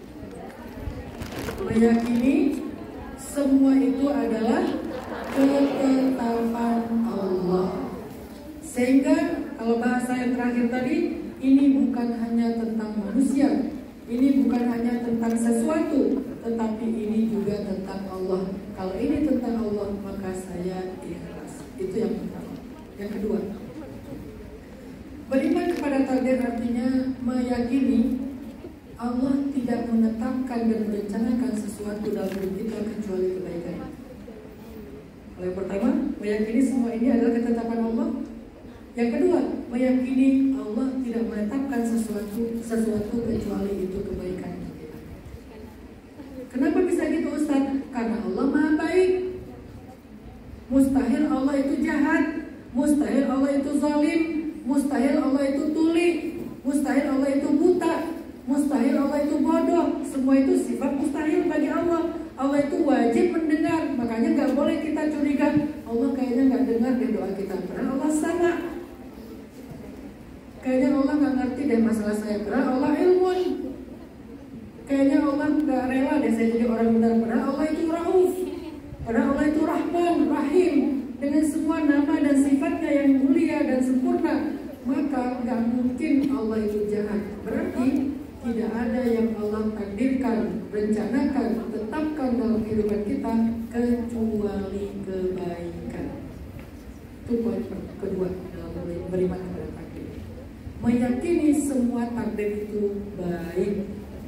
Meyakini semua itu adalah ketetapan Allah. Sehingga kalau bahasa yang terakhir tadi, ini bukan hanya tentang manusia, ini bukan hanya tentang sesuatu, tetapi ini juga tentang Allah. Kalau ini tentang Allah, maka saya ikhlas. Itu yang pertama. Yang kedua, beriman kepada takdir artinya meyakini Allah tidak menetapkan dan merencanakan sesuatu dalam hidup kita kecuali kebaikan. Kalau yang pertama, meyakini semua ini adalah ketetapan Allah. Yang kedua, meyakini Allah tidak menetapkan sesuatu kecuali itu kebaikan. Kenapa bisa gitu, Ustaz? Karena Allah Maha Baik. Mustahil Allah itu jahat, mustahil Allah itu zalim, mustahil Allah itu tuli, mustahil Allah itu buta, mustahil Allah itu bodoh. Semua itu sifat mustahil bagi Allah. Allah itu wajib mendengar. Makanya gak boleh kita curiga, Allah kayaknya gak dengar deh doa kita. Karena Allah sama. Kayaknya Allah gak ngerti deh masalah saya. Karena Allah ilmun. Kayaknya Allah gak rela deh saya jadi orang benar. Karena Allah itu Rauf. Karena Allah itu Rahman, Rahim. Dengan semua nama dan sifatnya yang mulia dan sempurna, maka gak mungkin Allah itu jahat. Berarti tidak ada yang Allah takdirkan, rencanakan, tetapkan dalam kehidupan kita kecuali kebaikan. Itu poin kedua dalam beriman kepada takdir. Meyakini semua takdir itu baik.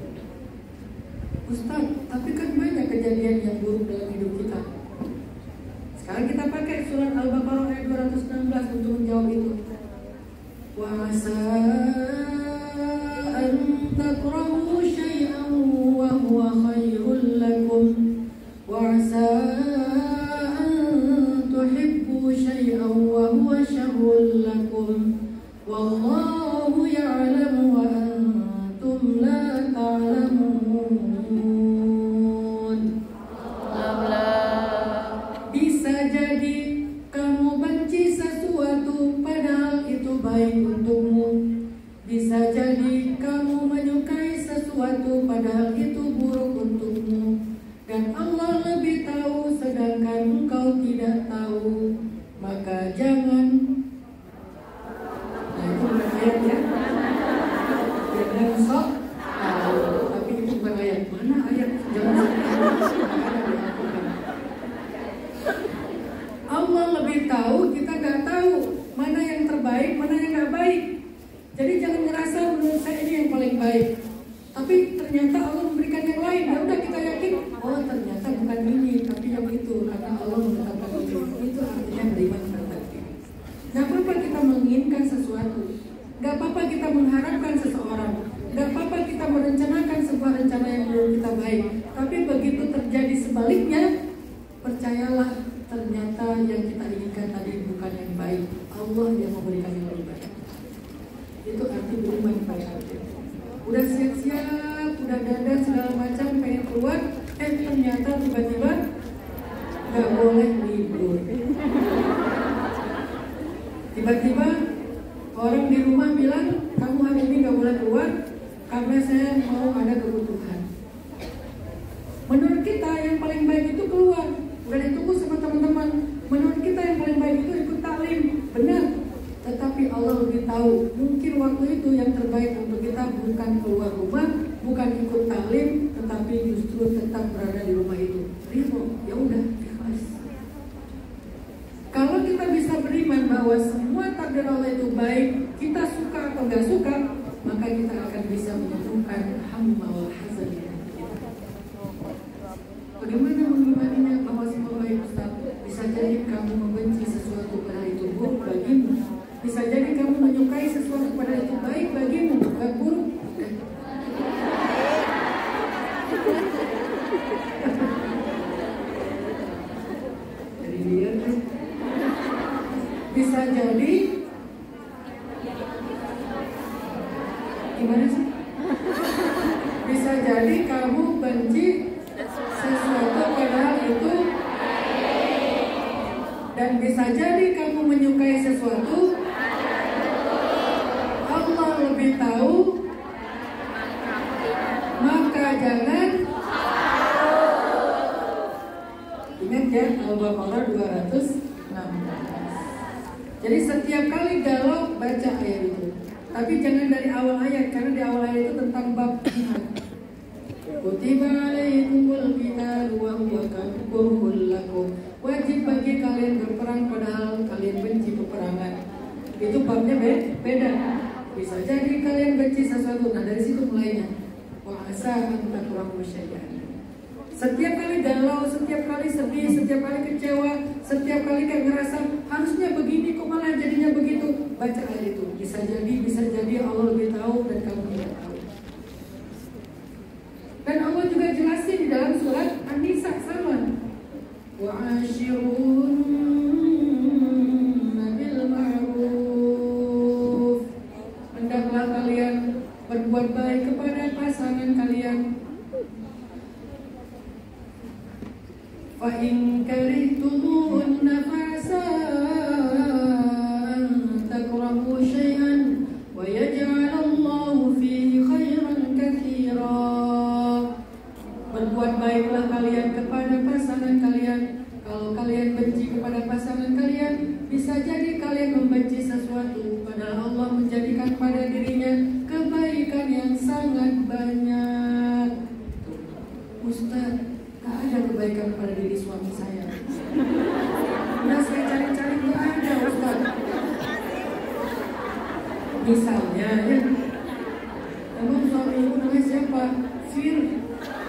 Ustaz, tapi kan banyak kejadian yang buruk dalam hidup kita. Sekarang kita pakai surat Al-Baqarah ayat 216 untuk menjawab itu. Wa asa an takrahu syai'an wa huwa khairul lakum wa asa an tuhibbu syai'an wa huwa syarrul lakum wallahu ya'lamu wa antum la ta'lamun. Bisa jadi kamu benci sesuatu padahal itu baik untukmu. Bisa jadi kamu menyukai sesuatu padahal itu buruk untukmu. Dan Allah lebih tahu sedangkan engkau tidak tahu. Maka jangan. Nah itu bukan ayat ya. Jangan sok tahu. Tapi itu bukan ayat. Mana ayat? Jangan sok tahu. Allah lebih tahu, kita nggak tahu mana yang terbaik, mana yang nggak baik. Jadi jangan ngerasa menurut saya ini yang paling baik. Tapi ternyata Allah memberikan yang lain. Ya udah kita yakin, oh ternyata bukan ini, tapi yang itu karena Allah menetapkan itu. Itu artinya beriman kepada takdir. Nggak apa-apa kita menginginkan sesuatu, nggak apa-apa kita mengharapkan seseorang, nggak apa-apa kita merencanakan sebuah rencana yang belum kita baik. Tapi begitu terjadi sebaliknya, percayalah. Ternyata yang kita inginkan tadi bukan yang baik. Allah yang memberikan yang lebih baik. Itu arti beriman kepada takdir. Udah siap-siap, udah dandan segala macam, pengen keluar, ternyata tiba-tiba nggak boleh libur. Tiba-tiba orang di rumah bilang, kamu hari ini nggak boleh keluar karena saya mau ada kebutuhan. Menurut kita yang paling baik itu keluar, udah ditunggu sama teman-teman. Menurut kita yang paling baik itu ikut taklim, benar. Tetapi Allah lebih tahu, mungkin waktu itu yang terbaik untuk kita bukan keluar rumah, bukan ikut taklim, tetapi justru tetap berada di rumah itu. Ridho, ya udah, ikhlas. Kalau kita bisa beriman bahwa semua takdir Allah itu baik, kita suka atau nggak suka, maka kita akan bisa menemukan hamma wal hazan. Bagaimana mengimaninya bahwa semua baik, Ustaz? Bisa jadi kamu membenci sesuatu pada itu buruk bagimu. Bisa jadi kamu menyukai sesuatu pada itu baik bagimu, bukan buruk. Jadi dia bisa jadi gimana sih? Bisa jadi kamu benci sesuatu padahal itu, dan bisa jadi kamu menyukai sesuatu. Allah lebih tahu, maka jangan. Ingat ya, Al-Baqarah 216. Jadi setiap kali galau baca ayat itu. Tapi jangan dari awal ayat, karena di awal ayat itu tentang bab jihad. Kutiba alaikumul qitalu wa huwa kurhul lakum. Wajib bagi kalian berperang padahal kalian benci peperangan. Itu babnya beda. Bisa jadi kalian benci sesuatu. Nah dari situ mulainya. Wa asa an takrahu syai'an. Setiap kali galau, setiap kali sedih, setiap kali kecewa, setiap kali kayak ngerasa harusnya begini kok malah jadinya begitu, baca ayat itu. Bisa jadi Allah lebih tahu dan kamu tidak tahu. Dan Allah juga jelasin di dalam surat An-Nisa sama. Wa'ashirunna bil ma'ruf. Hendaklah kalian berbuat baik kepada pasangan kalian. Fa in karihtumuhunna fa'asa an takrahu syai'an wa yaj'alallahu fihi khairan katsira. Berbuat baiklah kalian kepada pasangan kalian. Kalau kalian benci kepada pasangan kalian, bisa jadi kalian membenci sesuatu, padahal Allah menjadikan pada dirinya kebaikan yang sangat banyak. Ustaz, tak ada kebaikan pada diri suami saya. Nah, saya cari-cari nggak ada, Ustaz. Misalnya, ya, emang suami ibu namanya siapa? Firman.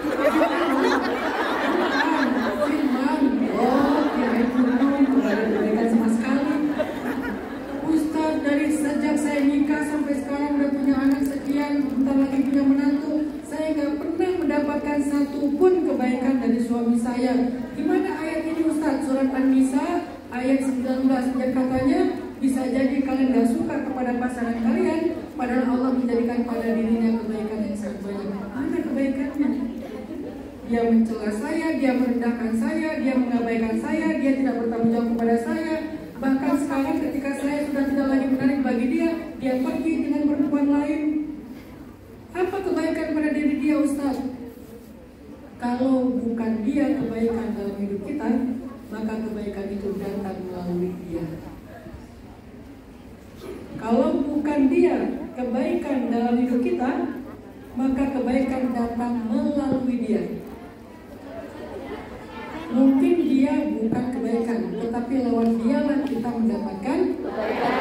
Oh, kirain belum, nggak ada kebaikan sama sekali. Ustaz, dari sejak saya nikah sampai sekarang udah punya anak sekian, bentar lagi punya menantu, saya nggak pernah mendapatkan satu pun kebaikan dari suami saya. Gimana ayat ini, Ustaz? Surat An-Nisa ayat 19 yang katanya bisa jadi kalian gak suka kepada pasangan kalian, padahal Allah menjadikan pada dirinya kebaikan yang sangat banyak. Mana kebaikannya? Dia mencela saya, dia merendahkan saya, dia mengabaikan saya, dia tidak bertanggung jawab kepada saya. Bahkan sekarang ketika saya sudah tidak lagi menarik bagi dia pergi dengan perempuan lain. Apa kebaikan pada diri dia, Ustaz? Kalau bukan dia kebaikan dalam hidup kita, maka kebaikan itu datang melalui dia. Kalau bukan dia kebaikan dalam hidup kita, maka kebaikan datang melalui dia. Mungkin dia bukan kebaikan, tetapi lewat dialah kita mendapatkan kebaikan.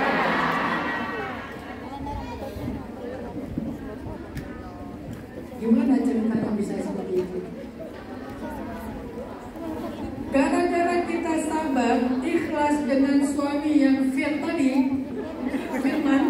Gimana ceritanya bisa seperti itu? Gara-gara kita sabar, ikhlas dengan suami yang firman,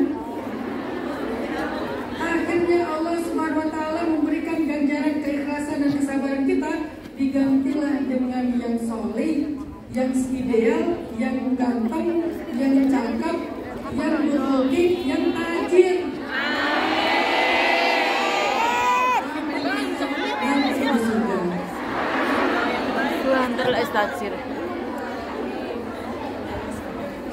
akhirnya Allah SWT memberikan ganjaran keikhlasan dan kesabaran kita, digantilah dengan yang soleh, yang ideal, yang ganteng, yang cakep, yang berhobi, yang tajir. Tuhan terlalu istaghfir.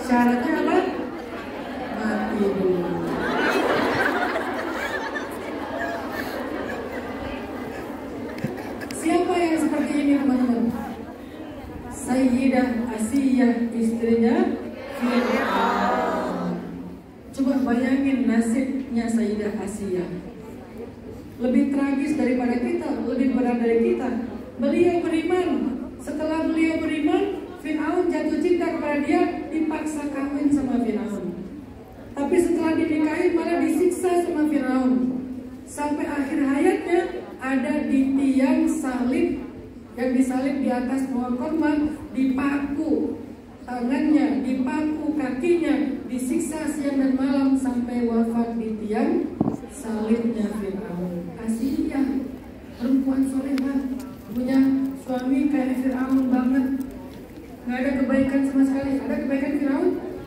Syaratnya apa? Mati dulu. Siapa yang seperti ini teman-teman? Sayyidah Asiyah, istrinya Fir'aun. Coba bayangin nasibnya Sayyidah Asiyah. Lebih tragis daripada kita, lebih berat dari kita. Beliau beriman. Setelah beliau beriman, Fir'aun jatuh cinta kepada dia, dipaksa kawin sama Fir'aun. Tapi setelah dinikahi malah disiksa sama Fir'aun. Sampai akhir hayatnya ada di tiang salib, yang disalib di atas pohon korma, dipaku tangannya, dipaku kakinya, disiksa siang dan malam sampai wafat di tiang salibnya Fir'aun. Asiyah, perempuan solehah, punya suami kayak Fir'aun banget, nggak ada kebaikan sama sekali. Ada kebaikan Fir'aun?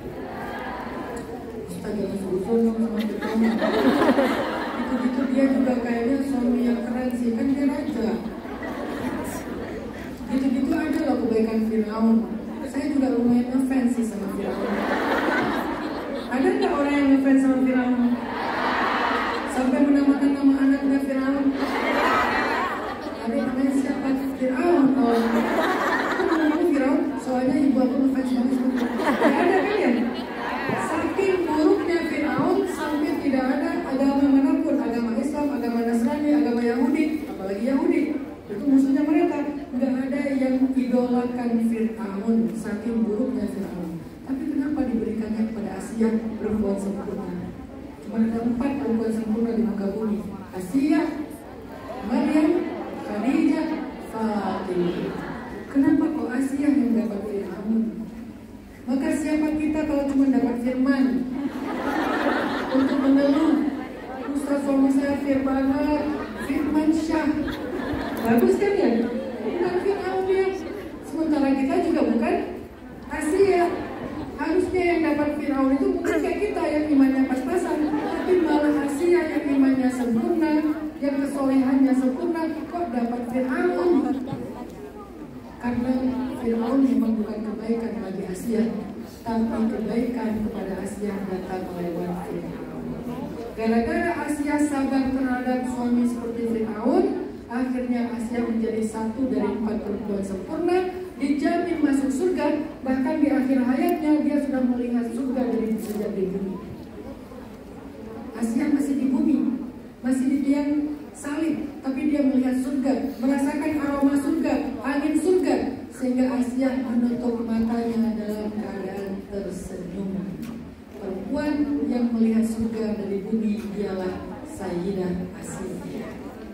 Ustaz jangan susun sama Fir'aun. Itu dia juga kayaknya suami yang keren sih, kan dia raja. Gitu-gitu ada loh kebaikan Fir'aun. Saya juga lumayan ngefans sih sama Fir'aun. Ada nggak orang yang ngefans sama Fir'aun? Sampai menamakan nama anaknya Fir'aun. Ada namanya siapa? Fir'aun. Oh, aku Fir'aun, soalnya ibu aku ngefans banget. Gak ada kan ya? Saking buruknya Fir'aun sampai tidak ada agama manapun, agama Islam, agama Nasrani, agama Yahudi, apalagi Yahudi, itu musuhnya mereka. Nggak ada yang idolakan Fir'aun, saking buruknya Fir'aun. Tapi kenapa diberikannya kepada Asiyah, perempuan sempurna? Cuma ada 4 perempuan sempurna di muka bumi: Asiyah, Maryam, Khadijah, Fatimah. Kenapa kok Asiyah yang dapat Fir'aun? Maka siapa kita kalau cuma dapat firman untuk mengeluh? Ustaz suami saya firman Syah, bagus kan ya? Bukan Fir'aun dia. Sementara kita juga bukan Asiyah. Harusnya yang dapat Fir'aun itu bukan kayak kita yang imannya pas-pasan, tapi malah Asiyah yang imannya sempurna, yang kesolehannya sempurna, kok dapat Fir'aun? Karena Fir'aun memang bukan kebaikan bagi Asiyah, tapi kebaikan kepada Asiyah datang lewat Fir'aun. Gara-gara Asiyah sabar terhadap suami seperti Fir'aun, akhirnya Asiyah menjadi satu dari 4 perempuan sempurna, dijamin masuk surga. Bahkan di akhir hayatnya dia sudah melihat surga dari sejak di bumi. Asiyah masih di bumi, masih di tiang salib, tapi dia melihat surga, merasakan aroma surga, angin surga, sehingga Asiyah menutup matanya dalam keadaan tersenyum. Perempuan yang melihat surga dari bumi ialah Sayyidah Asiyah.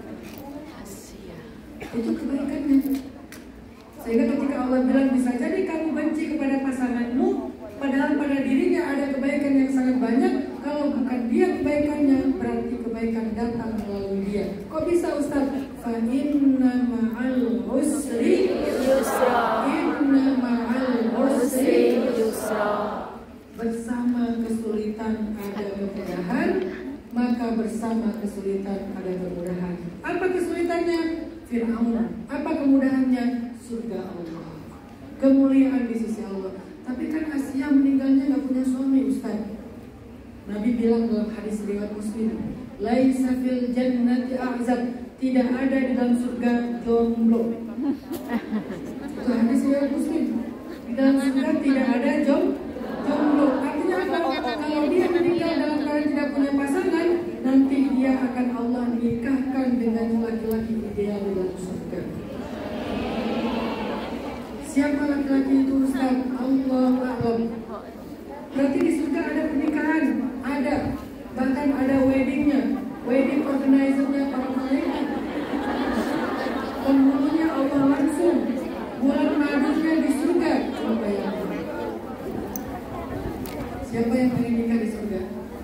Itu kebaikannya. Sehingga ketika Allah bilang bisa jadi kamu benci kepada pasanganmu, padahal pada dirinya ada kebaikan yang sangat banyak. Kalau bukan dia kebaikannya, berarti kebaikan datang melalui dia. Kok bisa Ustaz? Fa inna ma'al usri yusra. Inna ma'al usri yusra. Bersama kesulitan ada kemudahan, maka bersama kesulitan ada kemudahan. Apa kesulitannya? Fir'aun. Apa kemudahannya? Surga Allah, kemuliaan di sisi Allah. Tapi kan Asiyah meninggalnya nggak punya suami, Ustaz. Nabi bilang dalam hadis riwayat Muslim, laisa fil jannati a'zab, tidak ada di dalam surga jomblo. Itu hadis riwayat Muslim. Di dalam surga tidak ada jomblo. Artinya apa? Kalau dia meninggal dalam keadaan tidak punya pasangan, nanti dia akan Allah nikahkan dengan laki-laki ideal di dalam surga. Siapa laki-laki itu Ustaz? Allah a'lam. Berarti di surga ada pernikahan, ada. Bahkan ada weddingnya, wedding organizer-nya para malaikat. Penghulunya Allah langsung. Bulan madunya di surga. Coba ya. Siapa yang pengen nikah di surga?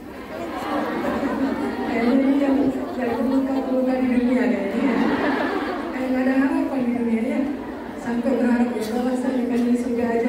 Kayaknya yang terluka di dunia kayaknya. Kayak nggak ada harapan di dunia ya. Sampai berharap ya Allah saya nikah di surga aja.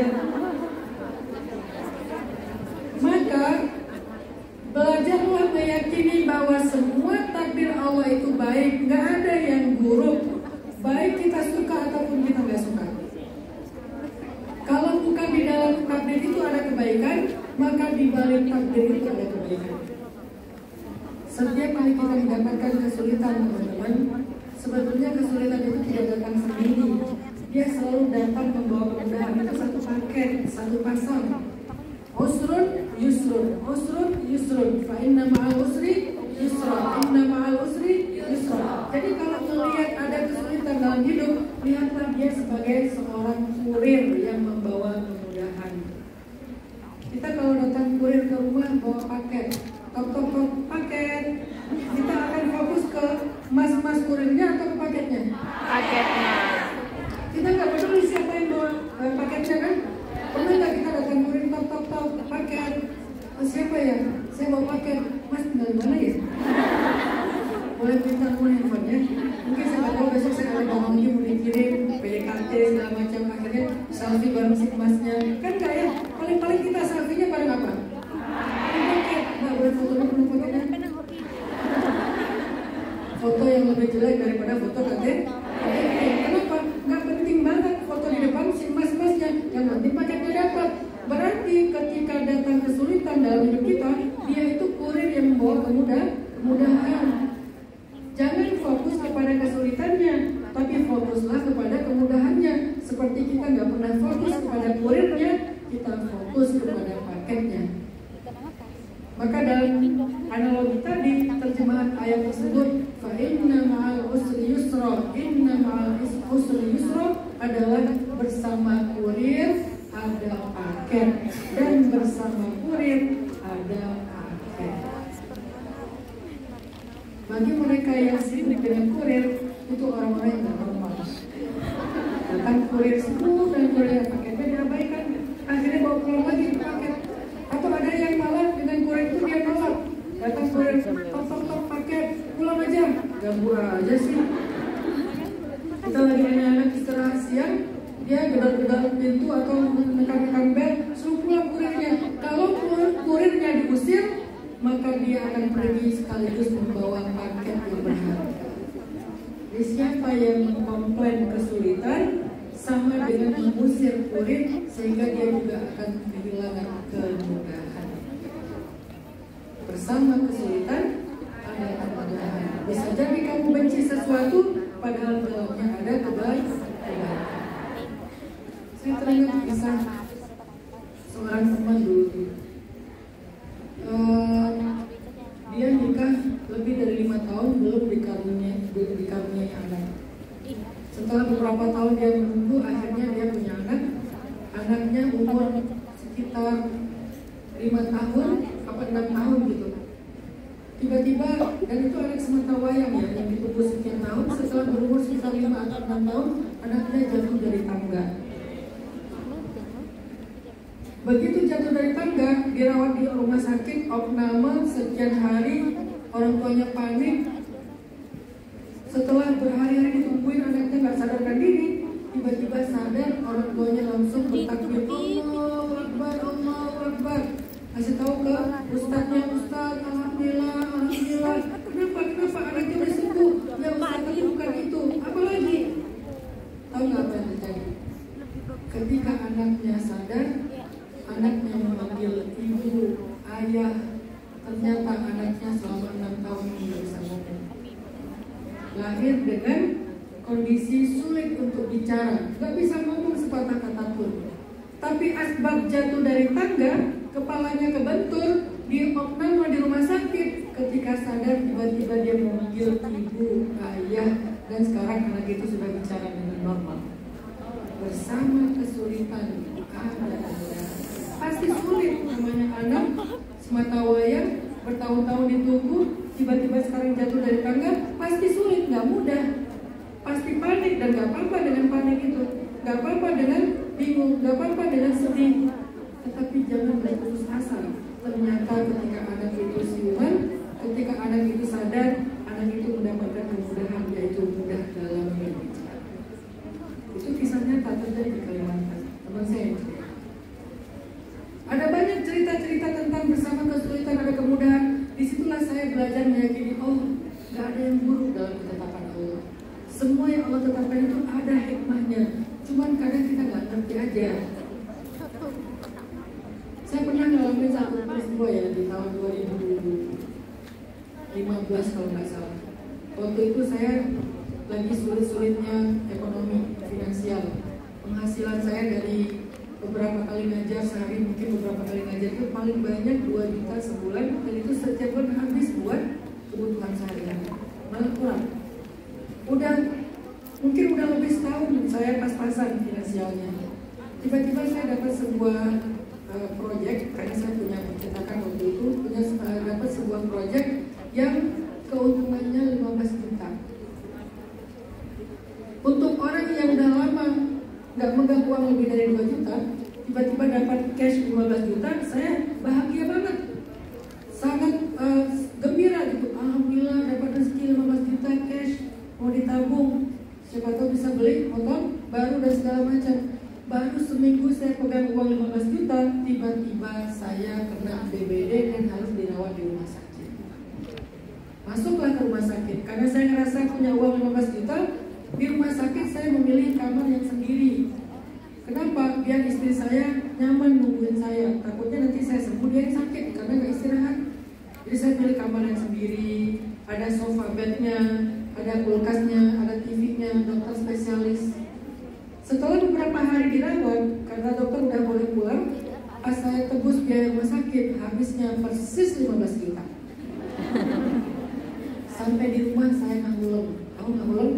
Maka belajarlah meyakini bahwa semua takdir Allah itu baik, nggak ada yang buruk. Baik kita suka ataupun kita nggak suka. Kalau bukan di dalam takdir takdir itu ada kebaikan, maka di balik takdir itu ada kebaikan. Setiap kali kita mendapatkan kesulitan, teman-teman, sebetulnya kesulitan itu tidak datang sendiri. Dia selalu datang membawa kemudahan. Itu satu paket, satu pasang. Usrun yusrun, usrun yusrun, fa inna ma'al usri yusra, inna ma'al usri yusra. Jadi kalau melihat ada kesulitan dalam hidup, lihatlah dia sebagai seorang kurir yang membawa kemudahan. Kita kalau datang kurir ke rumah bawa paket, tok paket, kita akan fokus ke mas kurirnya atau ke paketnya? Paketnya. Kita nggak peduli siapa yang bawa paketnya kan? Pernah nggak kita datang kurir tok paket? Oh, siapa ya? Saya bawa paket. Mas tinggal di mana ya? Boleh minta nomor handphonenya? Mungkin saya nggak tahu, besok saya ada barang lagi mau dikirim, PDKT segala macam, akhirnya selfie bareng si masnya. Kan nggak ya? Paling kita selfie-nya bareng apa? Paket. Nggak boleh foto dulu paketnya. Foto yang lebih jelek daripada foto KTP. Kenapa? Nggak penting banget foto di depan si mas-masnya, yang penting paketnya dapat. Berarti ketika datang kesulitan dalam hidup kita, dia itu kurir yang membawa kemudahan. Jangan fokus kepada kesulitannya, tapi fokuslah kepada kemudahannya. Seperti kita nggak pernah fokus kepada kurirnya, kita fokus kepada paketnya. Maka dalam analogi tadi, terjemahan ayat tersebut, fa inna ma'al usri yusra, inna ma'al usri yusra adalah bersama kurir ada paket, dan bersama kurir ada paket. Bagi mereka yang sibuk dengan kurir, itu orang-orang yang tidak normal. Datang kurir sibuk dan kurir paketnya diabaikan, akhirnya bawa pulang lagi paket. Atau ada yang malah dengan kurir itu dia nolak, datang kurir tok paket, pulang aja, ganggu aja sih. Kita lagi anak-anak istirahat siang, dia gedor-gedor pintu atau menekan bel, suruh pulang kurirnya. Kalau kurirnya diusir, maka dia akan pergi sekaligus membawa paket yang berharga. Jadi siapa yang mengkomplain kesulitan sama dengan mengusir kurir, sehingga dia juga akan kehilangan kemudahan. Bersama kesulitan ada kemudahan. Bisa jadi kamu benci sesuatu, padahal dalamnya ada kebaikan. Saya teringat kisah seorang teman dulu. Dia nikah lebih dari 5 tahun belum dikaruniai anak. Setelah beberapa tahun dia menunggu, akhirnya dia punya anak. Anaknya umur sekitar 5 tahun atau 6 tahun gitu. Tiba-tiba, dan itu anak sematawayang ya, yang ditunggu sekian tahun. Setelah berumur sekitar 5 atau 6 tahun, anaknya jatuh dari tangga. Begitu jatuh dari tangga, dirawat di rumah sakit, opname sekian hari, orang tuanya panik. Setelah berhari-hari ditungguin, anaknya nggak sadarkan diri, tiba-tiba sadar, orang tuanya langsung bertakbir, Allahu Akbar, Allahu Akbar. Kasih tahu ke ustadznya, Ustadz, alhamdulillah. Kenapa anaknya udah sembuh? Ya Ustadz, tapi bukan itu. Apa lagi? Tahu nggak apa yang terjadi? Ketika anaknya sadar, anaknya memanggil ibu, ayah. Ternyata anaknya selama 6 tahun tidak bisa ngomong. Lahir dengan kondisi sulit untuk bicara, nggak bisa ngomong sepatah kata pun. Tapi asbab jatuh dari tangga, kepalanya kebentur, di opname di rumah sakit. Ketika sadar, tiba-tiba dia memanggil ibu, ayah, dan sekarang anak itu sudah bicara dengan normal. Bersama kesulitan ada. Pasti sulit, namanya anak sematawayang, bertahun-tahun ditunggu, tiba-tiba sekarang jatuh dari tangga, pasti sulit, nggak mudah. Pasti panik, dan nggak apa-apa dengan panik itu, nggak apa-apa dengan bingung, nggak apa-apa dengan sedih. Tetapi jangan berputus asa. Ternyata ketika anak itu siuman, ketika anak itu sadar, anak itu mendapatkan kemudahan, yaitu mudah dalam berbicara. Itu kisahnya tak terjadi di Kalimantan, teman saya. Ada banyak cerita-cerita tentang bersama kesulitan ada kemudahan. Disitulah saya belajar meyakini, gak ada yang buruk dalam ketetapan Allah. Semua yang Allah tetapkan itu ada hikmahnya. Cuman kadang kita gak ngerti aja. tua ya, di tahun 2015 kalau nggak salah. Waktu itu saya lagi sulit-sulitnya ekonomi finansial. Penghasilan saya dari beberapa kali ngajar sehari, mungkin beberapa kali ngajar itu paling banyak 2 juta sebulan, dan itu setiap bulan habis buat kebutuhan sehari-hari, malah kurang. Mungkin udah lebih setahun saya pas-pasan finansialnya. Tiba-tiba saya dapat sebuah proyek, karena saya punya percetakan waktu itu, dapat sebuah proyek yang keuntungannya 15 juta. Untuk orang yang udah lama nggak megang uang lebih dari 2 juta, tiba-tiba dapat cash 15 juta, saya bahagia banget, sangat gembira gitu. Alhamdulillah dapat rezeki 15 juta cash, mau ditabung, siapa tahu bisa beli motor baru dan segala macam. Baru seminggu saya pegang uang 15 juta, tiba-tiba saya kena DBD dan harus dirawat di rumah sakit. Masuklah ke rumah sakit, karena saya ngerasa punya uang 15 juta. Di rumah sakit saya memilih kamar yang sendiri. Kenapa? Biar istri saya nyaman nungguin saya. Takutnya nanti saya sembuh dia yang sakit karena nggak istirahat. Jadi saya pilih kamar yang sendiri, ada sofa bednya, ada kulkasnya, ada TV-nya, dokter spesialis. Setelah beberapa hari dirawat, karena dokter udah boleh pulang, pas saya tebus biaya rumah sakit, habisnya persis 15 juta. Sampai di rumah saya ngulem. Kamu ngulem?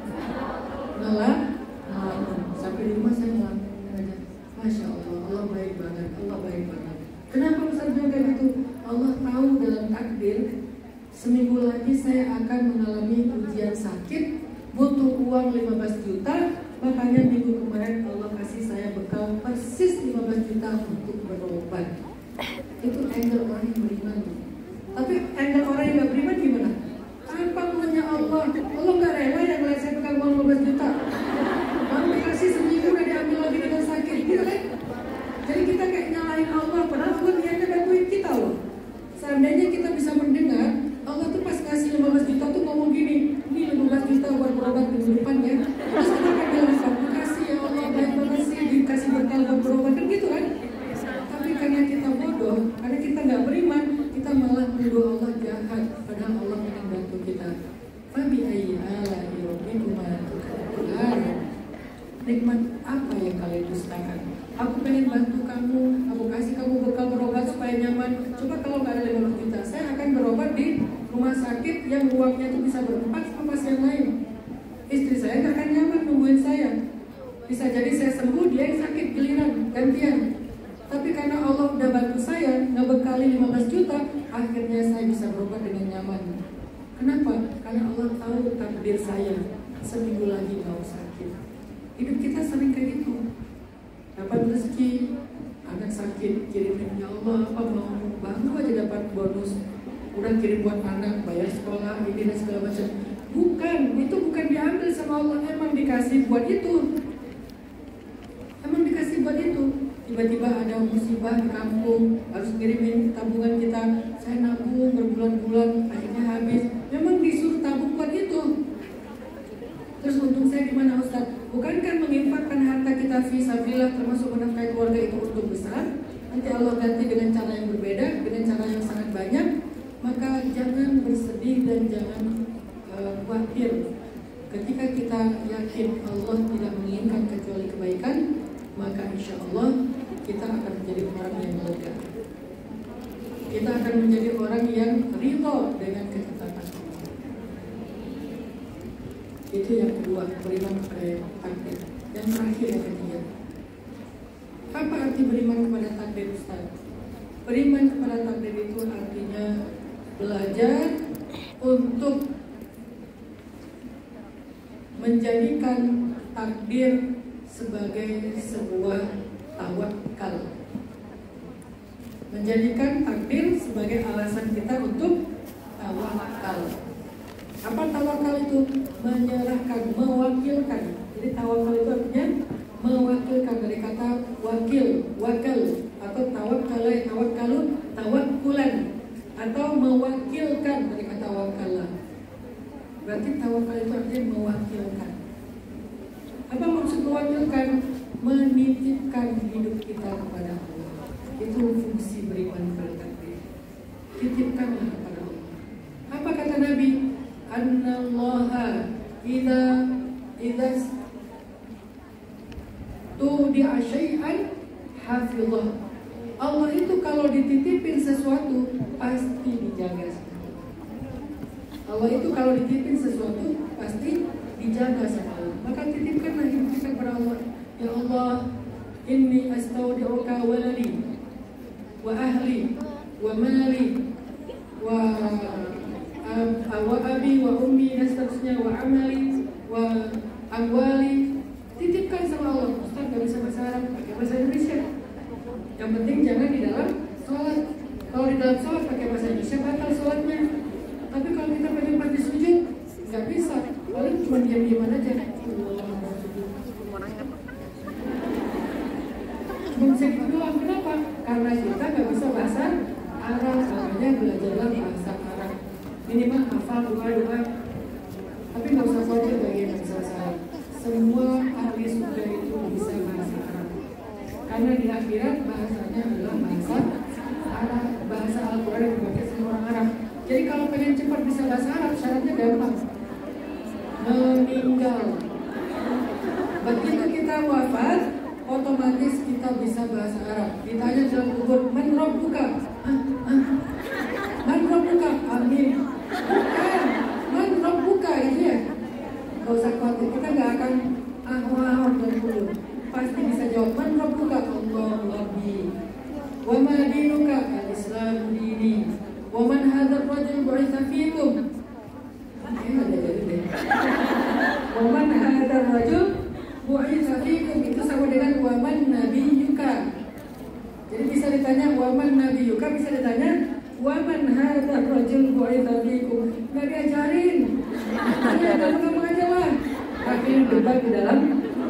Ngelak? Sampai di rumah saya ngelak aja. Masya Allah, Allah baik banget, Allah baik banget. Kenapa Ustaz bilang kayak gitu? Allah tahu dalam takdir seminggu lagi saya akan mengalami ujian sakit, butuh uang 15 juta. Makanya minggu kemarin Allah kasih saya bekal persis 15 juta untuk berobat. Itu angle orang yang beriman. Tapi angle orang yang gak beriman gimana? Apa maunya Allah? Allah gak rela yang ngeliat saya pegang uang 15 juta. Baru dikasih seminggu udah diambil lagi dengan sakit, gitu kan? Jadi kita kayak nyalahin Allah, padahal Allah niatnya bantuin kita loh. Seandainya kita bisa mendengar, Allah tuh pas kasih 15 juta tuh ngomong gini, ini 15 juta buat berobat minggu depan ya. Terus kita kan bilang, makasih ya Allah, baik banget sih dikasih bekal buat berobat, kan gitu kan? Tapi karena kita bodoh, karena kita nggak beriman, kita malah menuduh Allah jahat, padahal Allah ingin bantu kita. Fabi ayyi ala'i rabbikuma tukadziban. Nikmat apa yang kalian dustakan? Aku pengen bantu kamu, aku kasih kamu bekal berobat supaya nyaman. Coba kalau nggak ada 15 juta, saya akan berobat di rumah sakit yang ruangnya itu bisa berempat sama pasien lain. Istri saya nggak akan nyaman nungguin saya. Bisa jadi saya sembuh, dia yang sakit giliran, gantian. Tapi karena Allah udah bantu saya, ngebekali 15 juta, akhirnya saya bisa berobat dengan nyaman. Kenapa? Karena Allah tahu takdir saya, seminggu lagi mau sakit. Hidup kita sering kayak gitu. Dapat rezeki, anak sakit, kirimin, ya Allah apa mau, baru aja dapat bonus, udah kirim buat anak, bayar sekolah, ini dan segala macam. Bukan, itu bukan diambil sama Allah, emang dikasih buat itu. Emang dikasih buat itu. Tiba-tiba ada musibah di kampung, harus ngirimin tabungan kita. Saya nabung berbulan-bulan, akhirnya habis. Memang disuruh tabung buat itu. Terus untung saya gimana Ustaz? Bukankah menginfakkan harta kita fisabilillah termasuk menafkahi keluarga itu untung besar? Nanti Allah ganti dengan cara yang berbeda, dengan cara yang sangat banyak. Maka jangan bersedih dan jangan khawatir. Ketika kita yakin Allah tidak menginginkan kecuali kebaikan, maka insya Allah kita akan menjadi orang yang lega. Kita akan menjadi orang yang ridho dengan ketetapan Allah. Itu yang kedua, beriman kepada takdir. Yang terakhir yang ketiga, apa arti beriman kepada takdir Ustaz? Beriman kepada takdir itu artinya belajar untuk menjadikan takdir sebagai sebuah tawakal. Menjadikan takdir sebagai alasan kita untuk tawakal. Apa tawakal itu? Menyerahkan, mewakilkan. Jadi tawakal itu artinya mewakilkan, dari kata wakil, wakal, atau tawakkalu, tawakkulan, atau mewakilkan dari kata wakala. Berarti tawakal itu artinya mewakilkan. Apa maksud mewakilkan? Menitipkan hidup kita kepada Allah. Itu fungsi beriman kepada takdir. titipkanlah kepada Allah. Apa kata Nabi? Annallaha idza tudi'a syai'an hafizah. Allah itu kalau dititipin sesuatu pasti dijaga. Allah itu kalau dititipin sesuatu pasti dijaga sama Allah. Maka titipkanlah hidup kita kepada Allah. Ya Allah, inni astaudi'uka waladi wa ahli wa mali wa abi wa ummi dan seterusnya wa amali wa amwali. Titipkan sama Allah. Ustaz gak bisa bahasa Arab, pakai bahasa Indonesia. Yang penting jangan di dalam sholat. Kalau di dalam sholat pakai bahasa Indonesia batal sholatnya. Tapi kalau kita pengen pas di sujud nggak bisa, paling cuma diam-diaman aja. Cuma bisa gitu doang. Kenapa? Karena kita nggak bisa bahasa Arab. Makanya belajarlah bahasa Arab. Minimal hafal doa-doa. Tapi nggak usah khawatir bagian bahasa Arab. Semua ahli surga itu bisa bahasa Arab. Karena di akhirat bahasanya adalah bahasa Arab, bahasa Al-Quran yang dipakai semua orang Arab. Jadi kalau pengen cepat bisa bahasa Arab, syaratnya gampang. Meninggal. Begitu kita wafat, otomatis kita bisa bahasa Arab. Ditanya dalam kubur, man rabbuka? Man rabbuka? Amin. Bukan, man rabbuka gitu ya. Gak usah khawatir, kita gak akan ahwah dan kubur. Pasti bisa jawab, man rabbuka? Allah Rabbi. Wa ma dinuka? Al-Islam dini. Wa man hadzal rajul bu'itsa fiikum? Ada jadi deh. Wa man hadzal rajul bu'itsa fiikum itu sama dengan wa man nabiyyuka. Jadi bisa ditanya wa man nabiyyuka, bisa ditanya wa man hadzal rajul bu'itsa fiikum. Enggak diajarin. Kamu aja lah. Akhirnya debat di dalam.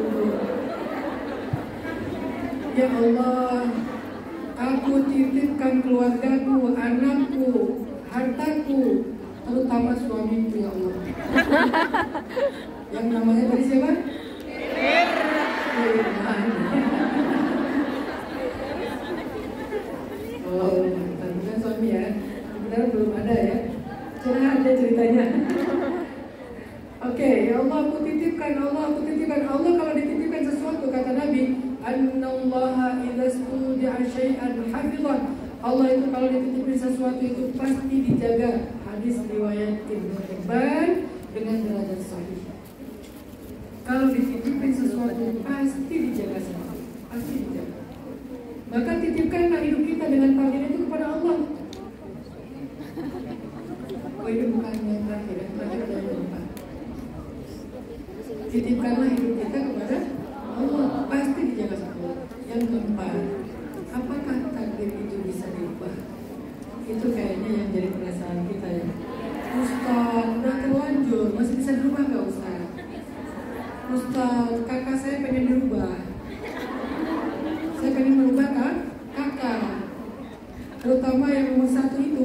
Ya Allah, aku titipkan keluargaku, anakku, hartaku, terutama suamiku ya Allah. Yang namanya tadi siapa? Firman. Oh, bukan suami ya. Benar belum ada ya. Curhat aja ceritanya. Oke, ya Allah aku titipkan, Allah aku titipkan. Allah kalau dititipkan sesuatu kata Nabi, Annallaha idza studi'a syai'an hafizah. Allah itu kalau dititipin sesuatu itu pasti dijaga. Hadis riwayat Ibnu Hibban dengan derajat sahih. Kalau dititipin sesuatu pasti dijaga sama Allah. Pasti dijaga. Maka titipkanlah hidup kita dengan takdir itu kepada Allah. Oh ini bukan yang terakhir, yang terakhir yang keempat. Titipkanlah hidup kita kepada Allah, pasti dijaga sama Allah. Yang keempat, apakah takdir itu bisa diubah? Itu kayaknya yang jadi perasaan kita ya. Ustaz, udah terlanjur, masih bisa dirubah nggak Ustaz? Ustaz, kakak saya pengen dirubah. Saya pengen merubah kan? Kakak, terutama yang nomor 1 itu.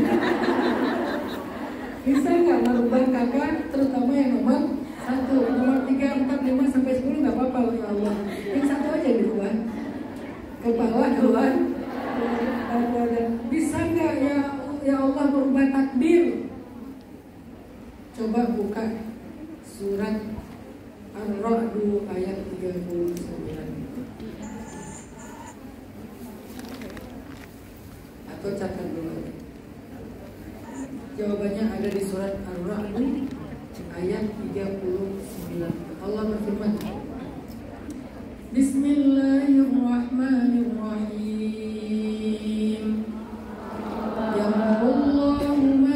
Bisa nggak merubah kakak, terutama yang nomor 1, nomor 3, 4, 5 sampai 10 nggak apa-apa ya Allah. Yang 1 aja dirubah. Kepala doang. Bisa nggak ya Allah merubah takdir? Coba buka surat Ar-Ra'd ayat 39. Atau catat dulu. Jawabannya ada di surat Ar-Ra'd ayat 39. Allah berfirman, Bismillahirrahmanirrahim. Yamhullahu ma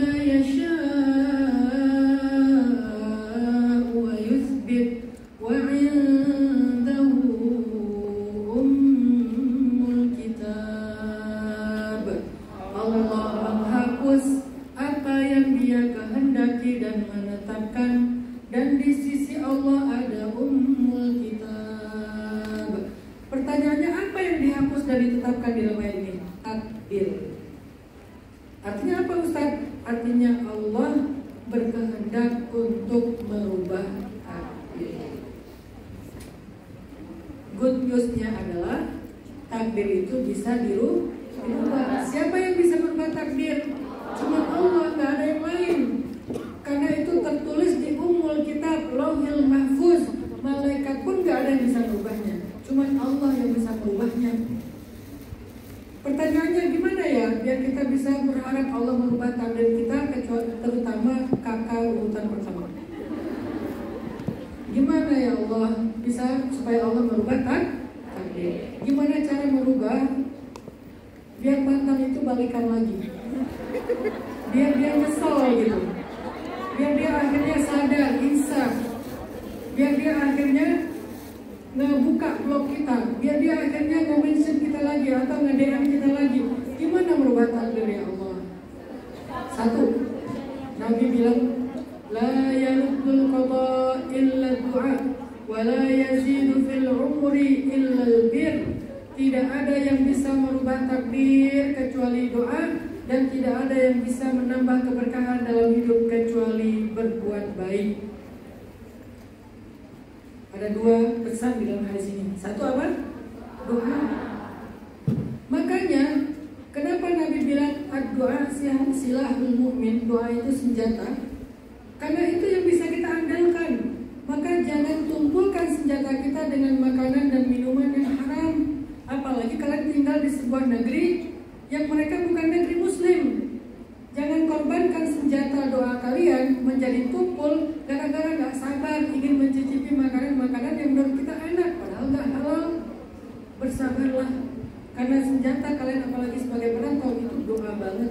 yasha'u wa yuthbit wa 'indahu ummul kitab. Allah menghapus apa yang Dia kehendaki dan menetapkan, dan di sisi Allah ada ummul kitab. Pertanyaannya, apa yang dihapus dan ditetapkan di dalam ayat ini? Takdir. Artinya apa Ustaz? Artinya Allah berkehendak untuk merubah takdir. Good news-nya adalah takdir itu bisa Dirubah. Siapa yang bisa merubah takdir? Cuma Allah, nggak ada yang lain. Karena itu tertulis di Ummul Kitab, Lauhil Mahfuz. Malaikat pun nggak ada yang bisa merubahnya. Cuma Allah yang bisa merubahnya. Pertanyaannya gimana ya biar kita bisa berharap Allah merubah takdir kita, terutama kakak urutan pertama. Gimana ya Allah bisa supaya Allah merubah takdir? Gimana cara merubah biar mantan itu balikan lagi? Biar dia nyesel gitu. Biar dia akhirnya sadar, insaf. Biar dia akhirnya ngebuka blog kita. Biar dia akhirnya nge-mention kita lagi atau nge-DM kita lagi. Gimana merubah takdir ya Allah? Satu, Nabi bilang, La yaluddul qada illa du'a wa la yazidu fil umri illa al-bir. Tidak ada yang bisa merubah takdir kecuali doa, dan tidak ada yang bisa menambah keberkahan dalam hidup kecuali berbuat baik. Ada dua pesan di dalam hadis ini. Satu apa? Doa. Makanya kenapa Nabi bilang ad-doa silahul mu'min, doa itu senjata. Karena itu yang bisa kita andalkan. Maka jangan tumpulkan senjata kita dengan makanan dan minuman yang haram. Apalagi kalian tinggal di sebuah negeri yang mereka bukan negeri muslim. Jangan korbankan senjata doa kalian menjadi tumpul gara-gara gak sabar ingin mencicipi makanan-makanan yang menurut kita enak padahal gak halal. Bersabarlah, karena senjata kalian apalagi sebagai perantau itu doa banget.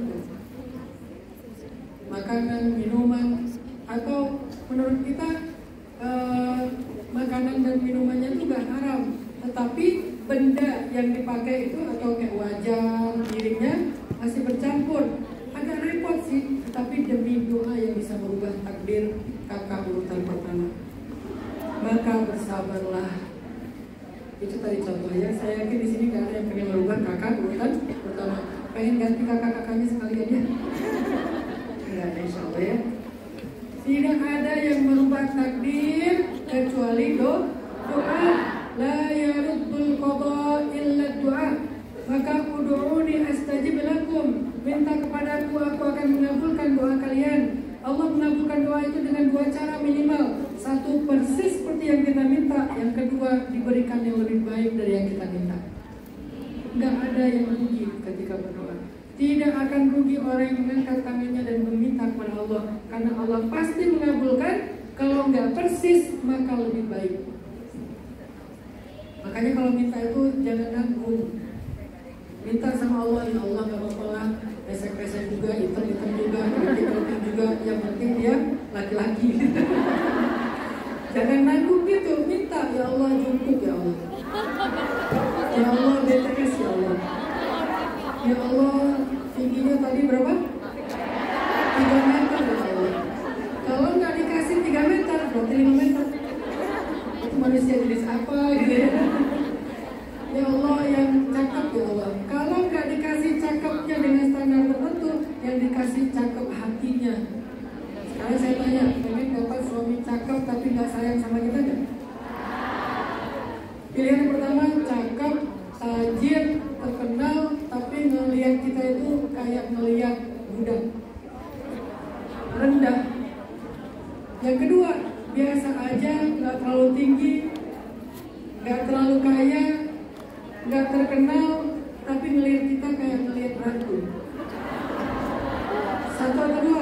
Makanan, minuman, atau menurut kita makanan dan minumannya itu gak haram, tetapi benda yang dipakai itu atau kayak wajan, piringnya masih bercampur. Agak repot sih, tetapi demi doa yang bisa merubah takdir kakak urutan pertama. Maka bersabarlah. Itu tadi contohnya. Saya yakin di sini gak ada yang pengen merubah kakak urutan pertama. Pengen ganti kakak-kakaknya sekali aja. Tidak ada, insya Allah ya. Tidak ada yang merubah takdir kecuali doa. La yaruddul qada illa du'a. Maka ud'uni astajib lakum. Minta kepadaku, aku akan mengabulkan doa kalian. Allah mengabulkan doa itu dengan dua cara minimal. Satu, persis seperti yang kita minta. Yang kedua, diberikan yang lebih baik dari yang kita minta. Gak ada yang rugi ketika berdoa. Tidak akan rugi orang yang mengangkat tangannya dan meminta kepada Allah. Karena Allah pasti mengabulkan. Kalau nggak persis, maka lebih baik. Makanya kalau minta itu jangan nanggung. Minta sama Allah, ya Allah gak apa-apa lah, pesek-pesek juga, hitam-hitam juga, kritik juga, yang penting dia laki-laki. Jangan nanggung gitu, minta, ya Allah cukup ya Allah. Ya Allah BTS ya Allah. Ya Allah tingginya tadi berapa? 3 meter ya Allah. Kalau nggak dikasih 3 meter, berarti 5 meter. Itu manusia jenis apa gitu ya. Ya Allah yang cakep ya Allah. Kalau nggak dikasih cakepnya dengan standar tertentu, yang dikasih cakep hatinya. Sekarang saya tanya, pengen dapat suami cakep tapi nggak sayang sama kita nggak? Pilihan yang pertama, cakep, tajir, terkenal, tapi ngelihat kita itu kayak ngelihat budak, rendah. Yang kedua, biasa aja, nggak terlalu tinggi, nggak terlalu kaya, nggak terkenal, tapi ngelihat kita kayak ngelihat ratu. Satu atau dua?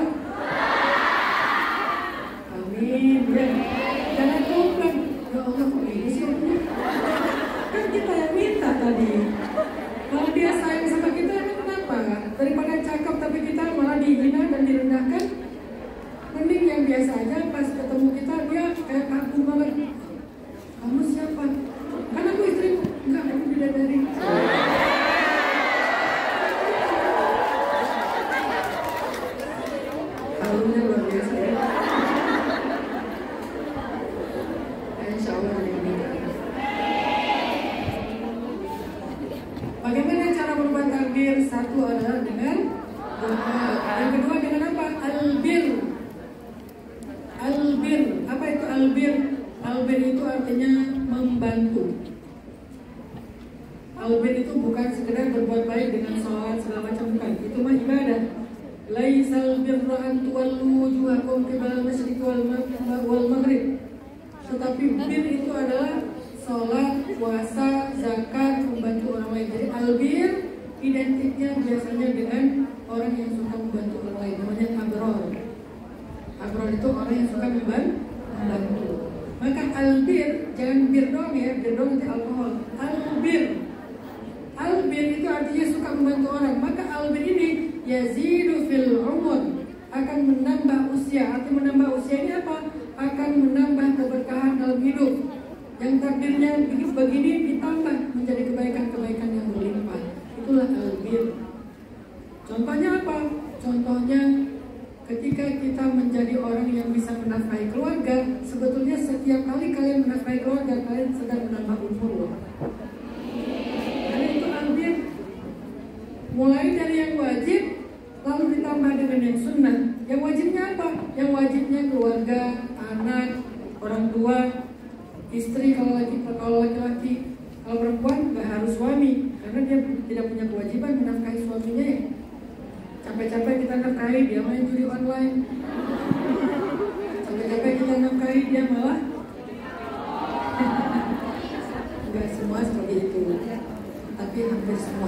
Amin. Ya. Jangan komplain. Ya Allah kok ini sih? Kan kita yang minta tadi. Kalau dia sayang sama kita, emang kenapa? Daripada cakep tapi kita malah dihina dan direndahkan, mending yang biasa aja. Pas ketemu kita dia kayak kagum banget. Kamu siapa? Kan aku istrimu. Enggak, aku bidadari. Kalungnya luar biasa ya. Insya Allah ini. Bagaimana cara merubah takdir? Satu adalah dengan doa. Yang kedua dengan apa? Albir. Albir. Apa itu albir? Albir itu artinya membantu. Albir itu bukan sekedar berbuat baik dengan sholat segala macam, bukan. Itu mah ibadah. Laisal birra an tuwallu wujuhakum qibala al-masyriq wal maghrib. Tetapi bir itu adalah sholat, puasa, zakat, membantu orang lain. Jadi albir identiknya biasanya dengan orang yang suka membantu orang lain, namanya abror. Abror itu orang yang suka membantu. Maka albir, jangan bir doang ya, bir doang nanti alkohol. Albir itu artinya suka membantu orang. Maka albir ini yazidu fil umur, akan menambah usia. Arti menambah usia ini apa? Akan menambah keberkahan dalam hidup. Yang takdirnya begini ditambah menjadi kebaikan-kebaikan yang berlimpah. Itulah albir. Contohnya apa? Contohnya ketika kita menjadi orang yang bisa menafkahi keluarga, sebetulnya setiap kali kalian menafkahi keluarga, kalian sedang menambah umur loh. Karena itu albir. Mulai dari yang wajib, lalu ditambah dengan yang sunnah. Yang wajibnya apa? Yang wajibnya keluarga, anak, orang tua, istri kalau laki-laki. Kalau perempuan nggak harus suami, karena dia tidak punya kewajiban menafkahi suaminya ya. Capek-capek kita nafkahi, dia main judi online. Capek-capek kita nafkahi, dia malah nggak semua seperti itu, tapi hampir semua.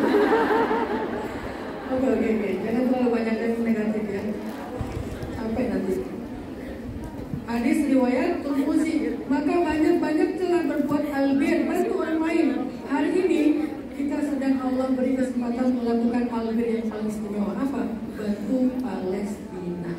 Oke, jangan terlalu banyak yang negatif ya, sampai nanti. Hadis riwayat Tirmidzi, maka banyak telah berbuat albir, bantu orang lain. Hari ini kita sedang Allah beri kesempatan melakukan albir yang paling istimewa. Apa? Bantu Palestina.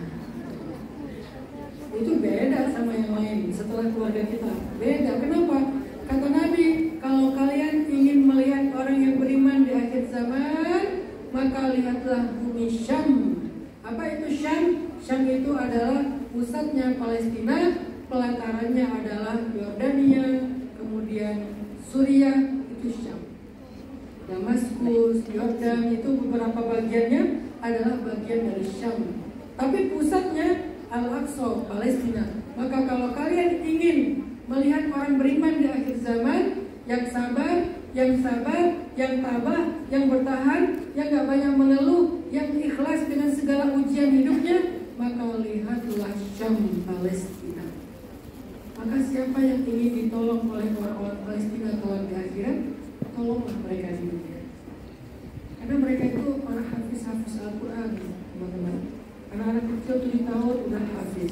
Itu beda sama yang lain. Setelah keluarga kita beda. Kenapa? Kata Nabi, kalau kalian ingin melihat orang yang beriman di akhir zaman, maka lihatlah bumi Syam. Apa itu Syam? Syam itu adalah pusatnya Palestina, pelatarannya adalah Yordania, kemudian Suriah, itu Syam. Damaskus, Yordan, itu beberapa bagiannya adalah bagian dari Syam. Tapi pusatnya Al-Aqsa, Palestina. Maka kalau kalian ingin melihat orang beriman di akhir zaman, yang sabar, yang tabah, yang bertahan, yang gak banyak mengeluh, yang ikhlas dengan segala ujian hidupnya, maka lihatlah Syam, Palestina. Maka siapa yang ingin ditolong oleh orang-orang Palestina kelak di akhirat, tolonglah mereka di dunia. Karena mereka itu para hafiz Al-Quran, teman-teman. Anak-anak kecil 7 tahun udah hafiz.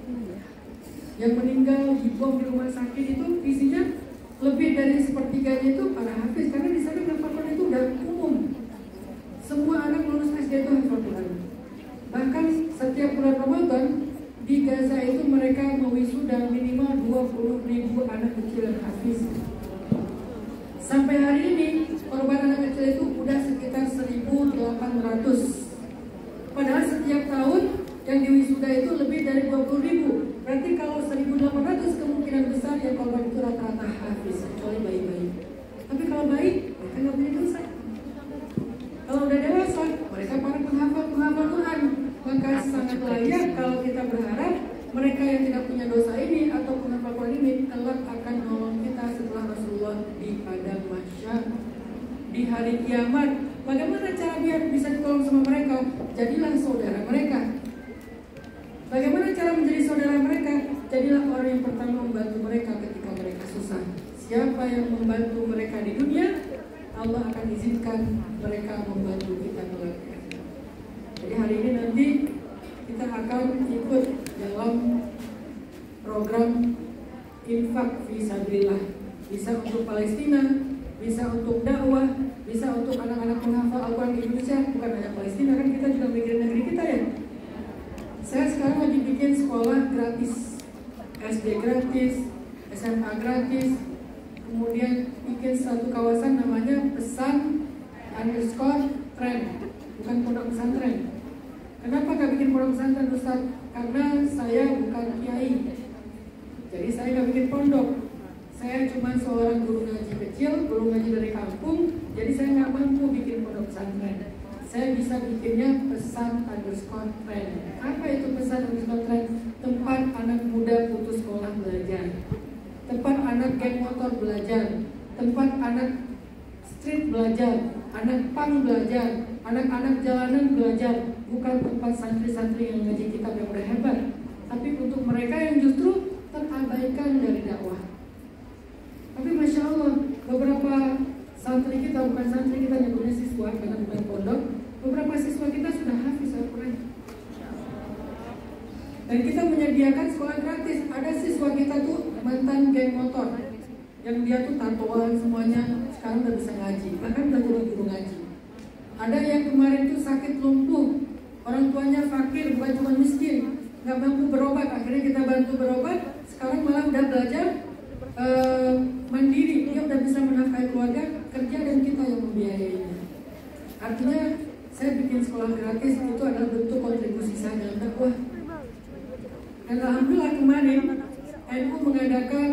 Yang meninggal dibom di rumah sakit itu isinya lebih dari sepertiganya itu para hafiz, karena di sana Al-Quran itu udah umum. Semua anak lulus SD itu hafal Quran. Bahkan setiap bulan Ramadan di Gaza itu mereka mewisuda minimal 20.000 anak kecil yang hafiz. Sampai hari ini korban anak kecil itu udah sekitar 1.800. Padahal setiap tahun yang diwisuda itu lebih dari 20.000. Berarti kalau 1.800 kemungkinan besar yang korban itu rata-rata hafiz, kecuali bayi-bayi. Tapi kalau bayi, mereka nggak punya dosa. Kalau udah dewasa, mereka para penghafal Quran. Maka sangat layak kalau kita berharap mereka yang tidak punya dosa ini atau penghafal Quran ini, Allah akan nolong kita setelah Rasulullah di padang mahsyar, di hari kiamat. Bagaimana cara biar bisa ditolong sama mereka? Jadilah saudara mereka. Bagaimana cara menjadi saudara mereka? Jadilah orang yang pertama membantu mereka ketika mereka susah. Siapa yang membantu mereka di dunia, Allah akan izinkan mereka membantu kita kelak. Jadi hari ini nanti kita akan ikut dalam program infak fisabilillah. Bisa untuk Palestina, bisa untuk dakwah, bisa untuk anak-anak penghafal Al-Quran di Indonesia. Bukan hanya Palestina, kan kita juga mikirin negeri kita ya. Saya sekarang lagi bikin sekolah gratis, SD gratis, SMA gratis, kemudian bikin satu kawasan namanya pesan_tren, bukan pondok pesantren. Kenapa gak bikin pondok pesantren, Ustaz? Karena saya bukan kiai, jadi saya gak bikin pondok. Saya cuma seorang guru ngaji kecil, guru ngaji dari kampung, jadi saya gak mampu bikin pondok pesantren. Saya bisa bikinnya pesan_tren. Apa itu pesan_tren? Tempat anak muda putus sekolah belajar, tempat anak geng motor belajar, tempat anak street belajar, anak pang belajar, anak-anak jalanan belajar, bukan tempat santri-santri yang ngaji kitab yang udah hebat, tapi untuk mereka yang justru terabaikan dari dakwah. Tapi Masya Allah, beberapa santri kita, bukan santri kita yang punya siswa, karena bukan pondok, beberapa siswa kita sudah hafiz Al-Quran. Dan kita menyediakan sekolah gratis. Ada siswa kita tuh mantan geng motor, yang dia tuh tatoan semuanya, sekarang udah bisa ngaji, bahkan udah jadi guru ngaji. Ada yang kemarin tuh sakit lumpuh, orang tuanya fakir, bukan cuma miskin, nggak mampu berobat, akhirnya kita bantu berobat. Sekarang malah udah belajar mandiri, dia udah bisa menafkahi keluarga, kerja, dan kita yang membiayainya. Artinya saya bikin sekolah gratis itu adalah bentuk kontribusi saya dalam dakwah. Dan alhamdulillah kemarin NU mengadakan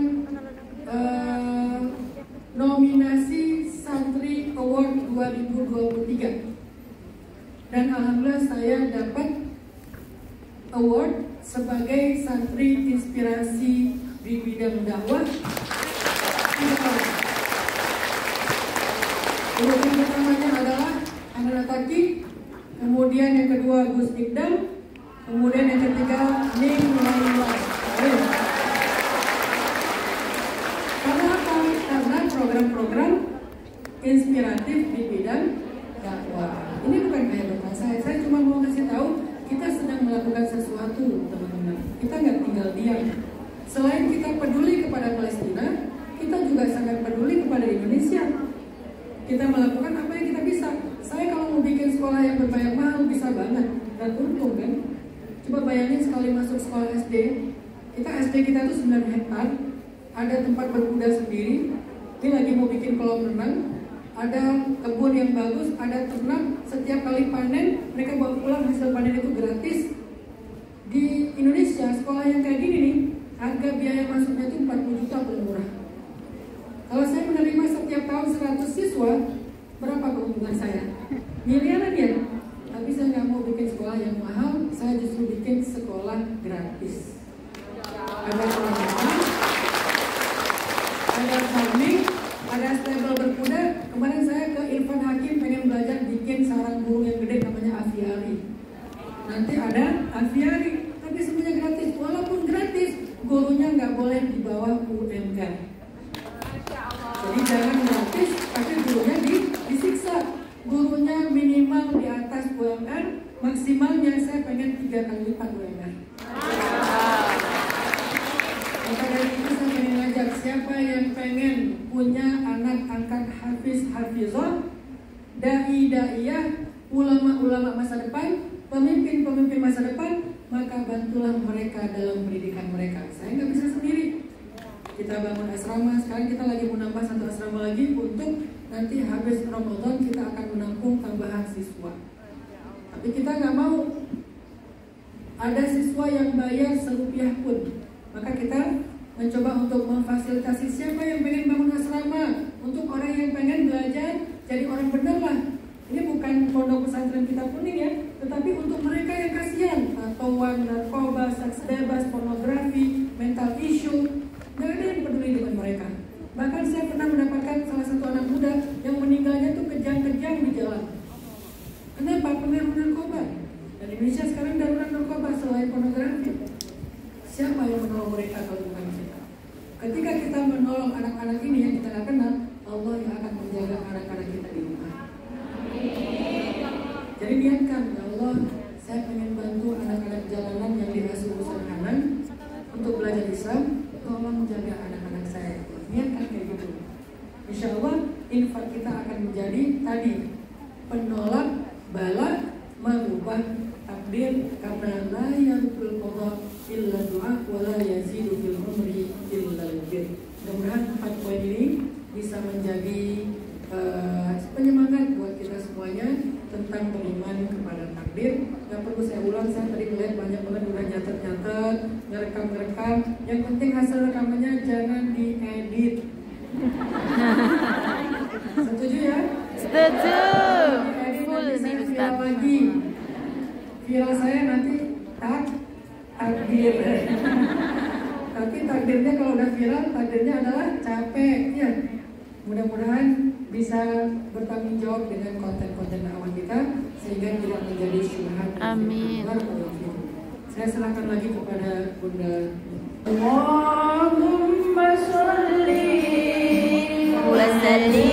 nominasi Santri Award 2023. Dan alhamdulillah saya dapat award sebagai santri inspirasi di bidang dakwah. Urutan pertamanya adalah Anak Taki, kemudian yang kedua Gus Ikdam, kemudian yang ketiga Ning Mulaiwas. Karena apa? Karena program-program inspiratif di bidang dakwah. Ini bukan kehebatan saya cuma mau kasih tahu kita sedang melakukan sesuatu, teman-teman. Kita nggak tinggal diam. Selain kita peduli kepada Palestina, kita juga sangat peduli kepada Indonesia. Kita melakukan apa yang kita bisa. Saya kalau mau bikin sekolah yang berbayar mahal bisa banget, dan untung kan. Coba bayangin sekali masuk sekolah SD, SD kita tuh 9 hektar, ada tempat berkuda sendiri. Ini lagi mau bikin kolam renang, ada kebun yang bagus, ada ternak. Setiap kali panen, mereka bawa pulang hasil panen itu gratis. Di Indonesia, sekolah yang kayak gini nih, harga biaya masuknya itu 40 juta paling murah. Kalau saya menerima setiap tahun 100 siswa, berapa keuntungan saya? Miliaran ya? Tapi saya nggak mau bikin sekolah yang mahal, saya justru bikin sekolah gratis. Ada kolam renang, ada farming, ada stable berkuda. Kemarin saya ke Irfan Hakim pengen belajar bikin sarang burung yang gede namanya aviari. Nanti ada aviari, tapi semuanya gratis. Walaupun gratis, gurunya nggak boleh di bawah UMK. Jadi jangan gratis, tapi gurunya disiksa. Gurunya minimal di atas UMR, maksimalnya saya pengen 3 kali lipat UMR. Maka dari itu saya pengen ngajak siapa yang pengen punya anak angkat hafizah, dai-daiyah, ulama-ulama masa depan, pemimpin-pemimpin masa depan, maka bantulah mereka dalam pendidikan mereka. Saya nggak bisa sendiri. Kita bangun asrama, sekarang kita lagi menambah 1 asrama lagi untuk nanti habis Ramadan kita akan menampung tambahan siswa. Tapi kita nggak mau ada siswa yang bayar Rp1 pun. Maka kita mencoba untuk memfasilitasi siapa yang pengen bangun asrama, untuk orang yang pengen belajar jadi orang benar lah. Ini bukan pondok pesantren kita kuning ya, tetapi untuk mereka yang kasihan, tatoan, narkoba, seks bebas, pornografi, mental issue. Nggak ada yang peduli dengan mereka. Bahkan saya pernah mendapatkan salah satu anak muda yang meninggalnya tuh kejang-kejang di jalan. Kenapa? Pengaruh narkoba. Dan Indonesia sekarang darurat narkoba selain pornografi. Siapa yang menolong mereka kalau bukan kita? Ketika kita menolong anak-anak ini yang kita nggak kenal, Allah yang akan menjaga anak-anak kita di rumah. Jadi niatkan, ya Allah, saya pengen bantu anak-anak jalanan yang diasuh Ustaz Hanan untuk belajar Islam. Tolong jaga anak-anak saya. Niatkan kayak gitu. Insya Allah infak kita akan menjadi tadi penolak bala, mengubah takdir, karena la yarful qada illa du'a wa la yazidu fil umri illa al-bir. Mudah-mudahan 4 poin ini bisa menjadi penyemangat buat kita semuanya tentang beriman kepada takdir. Gak perlu saya ulang, saya tadi melihat banyak banget udah nyatet-nyatet, ngerekam-ngerekam. Yang penting hasil rekamannya jangan diedit. Setuju ya? Setuju. Full nih Ustaz. Lagi viral saya nanti takdir. Tapi takdirnya kalau udah viral, takdirnya adalah capek ya. Mudah-mudahan bisa bisa bertanggung jawab dengan konten-konten dakwah kita sehingga tidak menjadi syubhat. Amin. Saya serahkan lagi kepada Bunda. Allahumma sholli wa sallim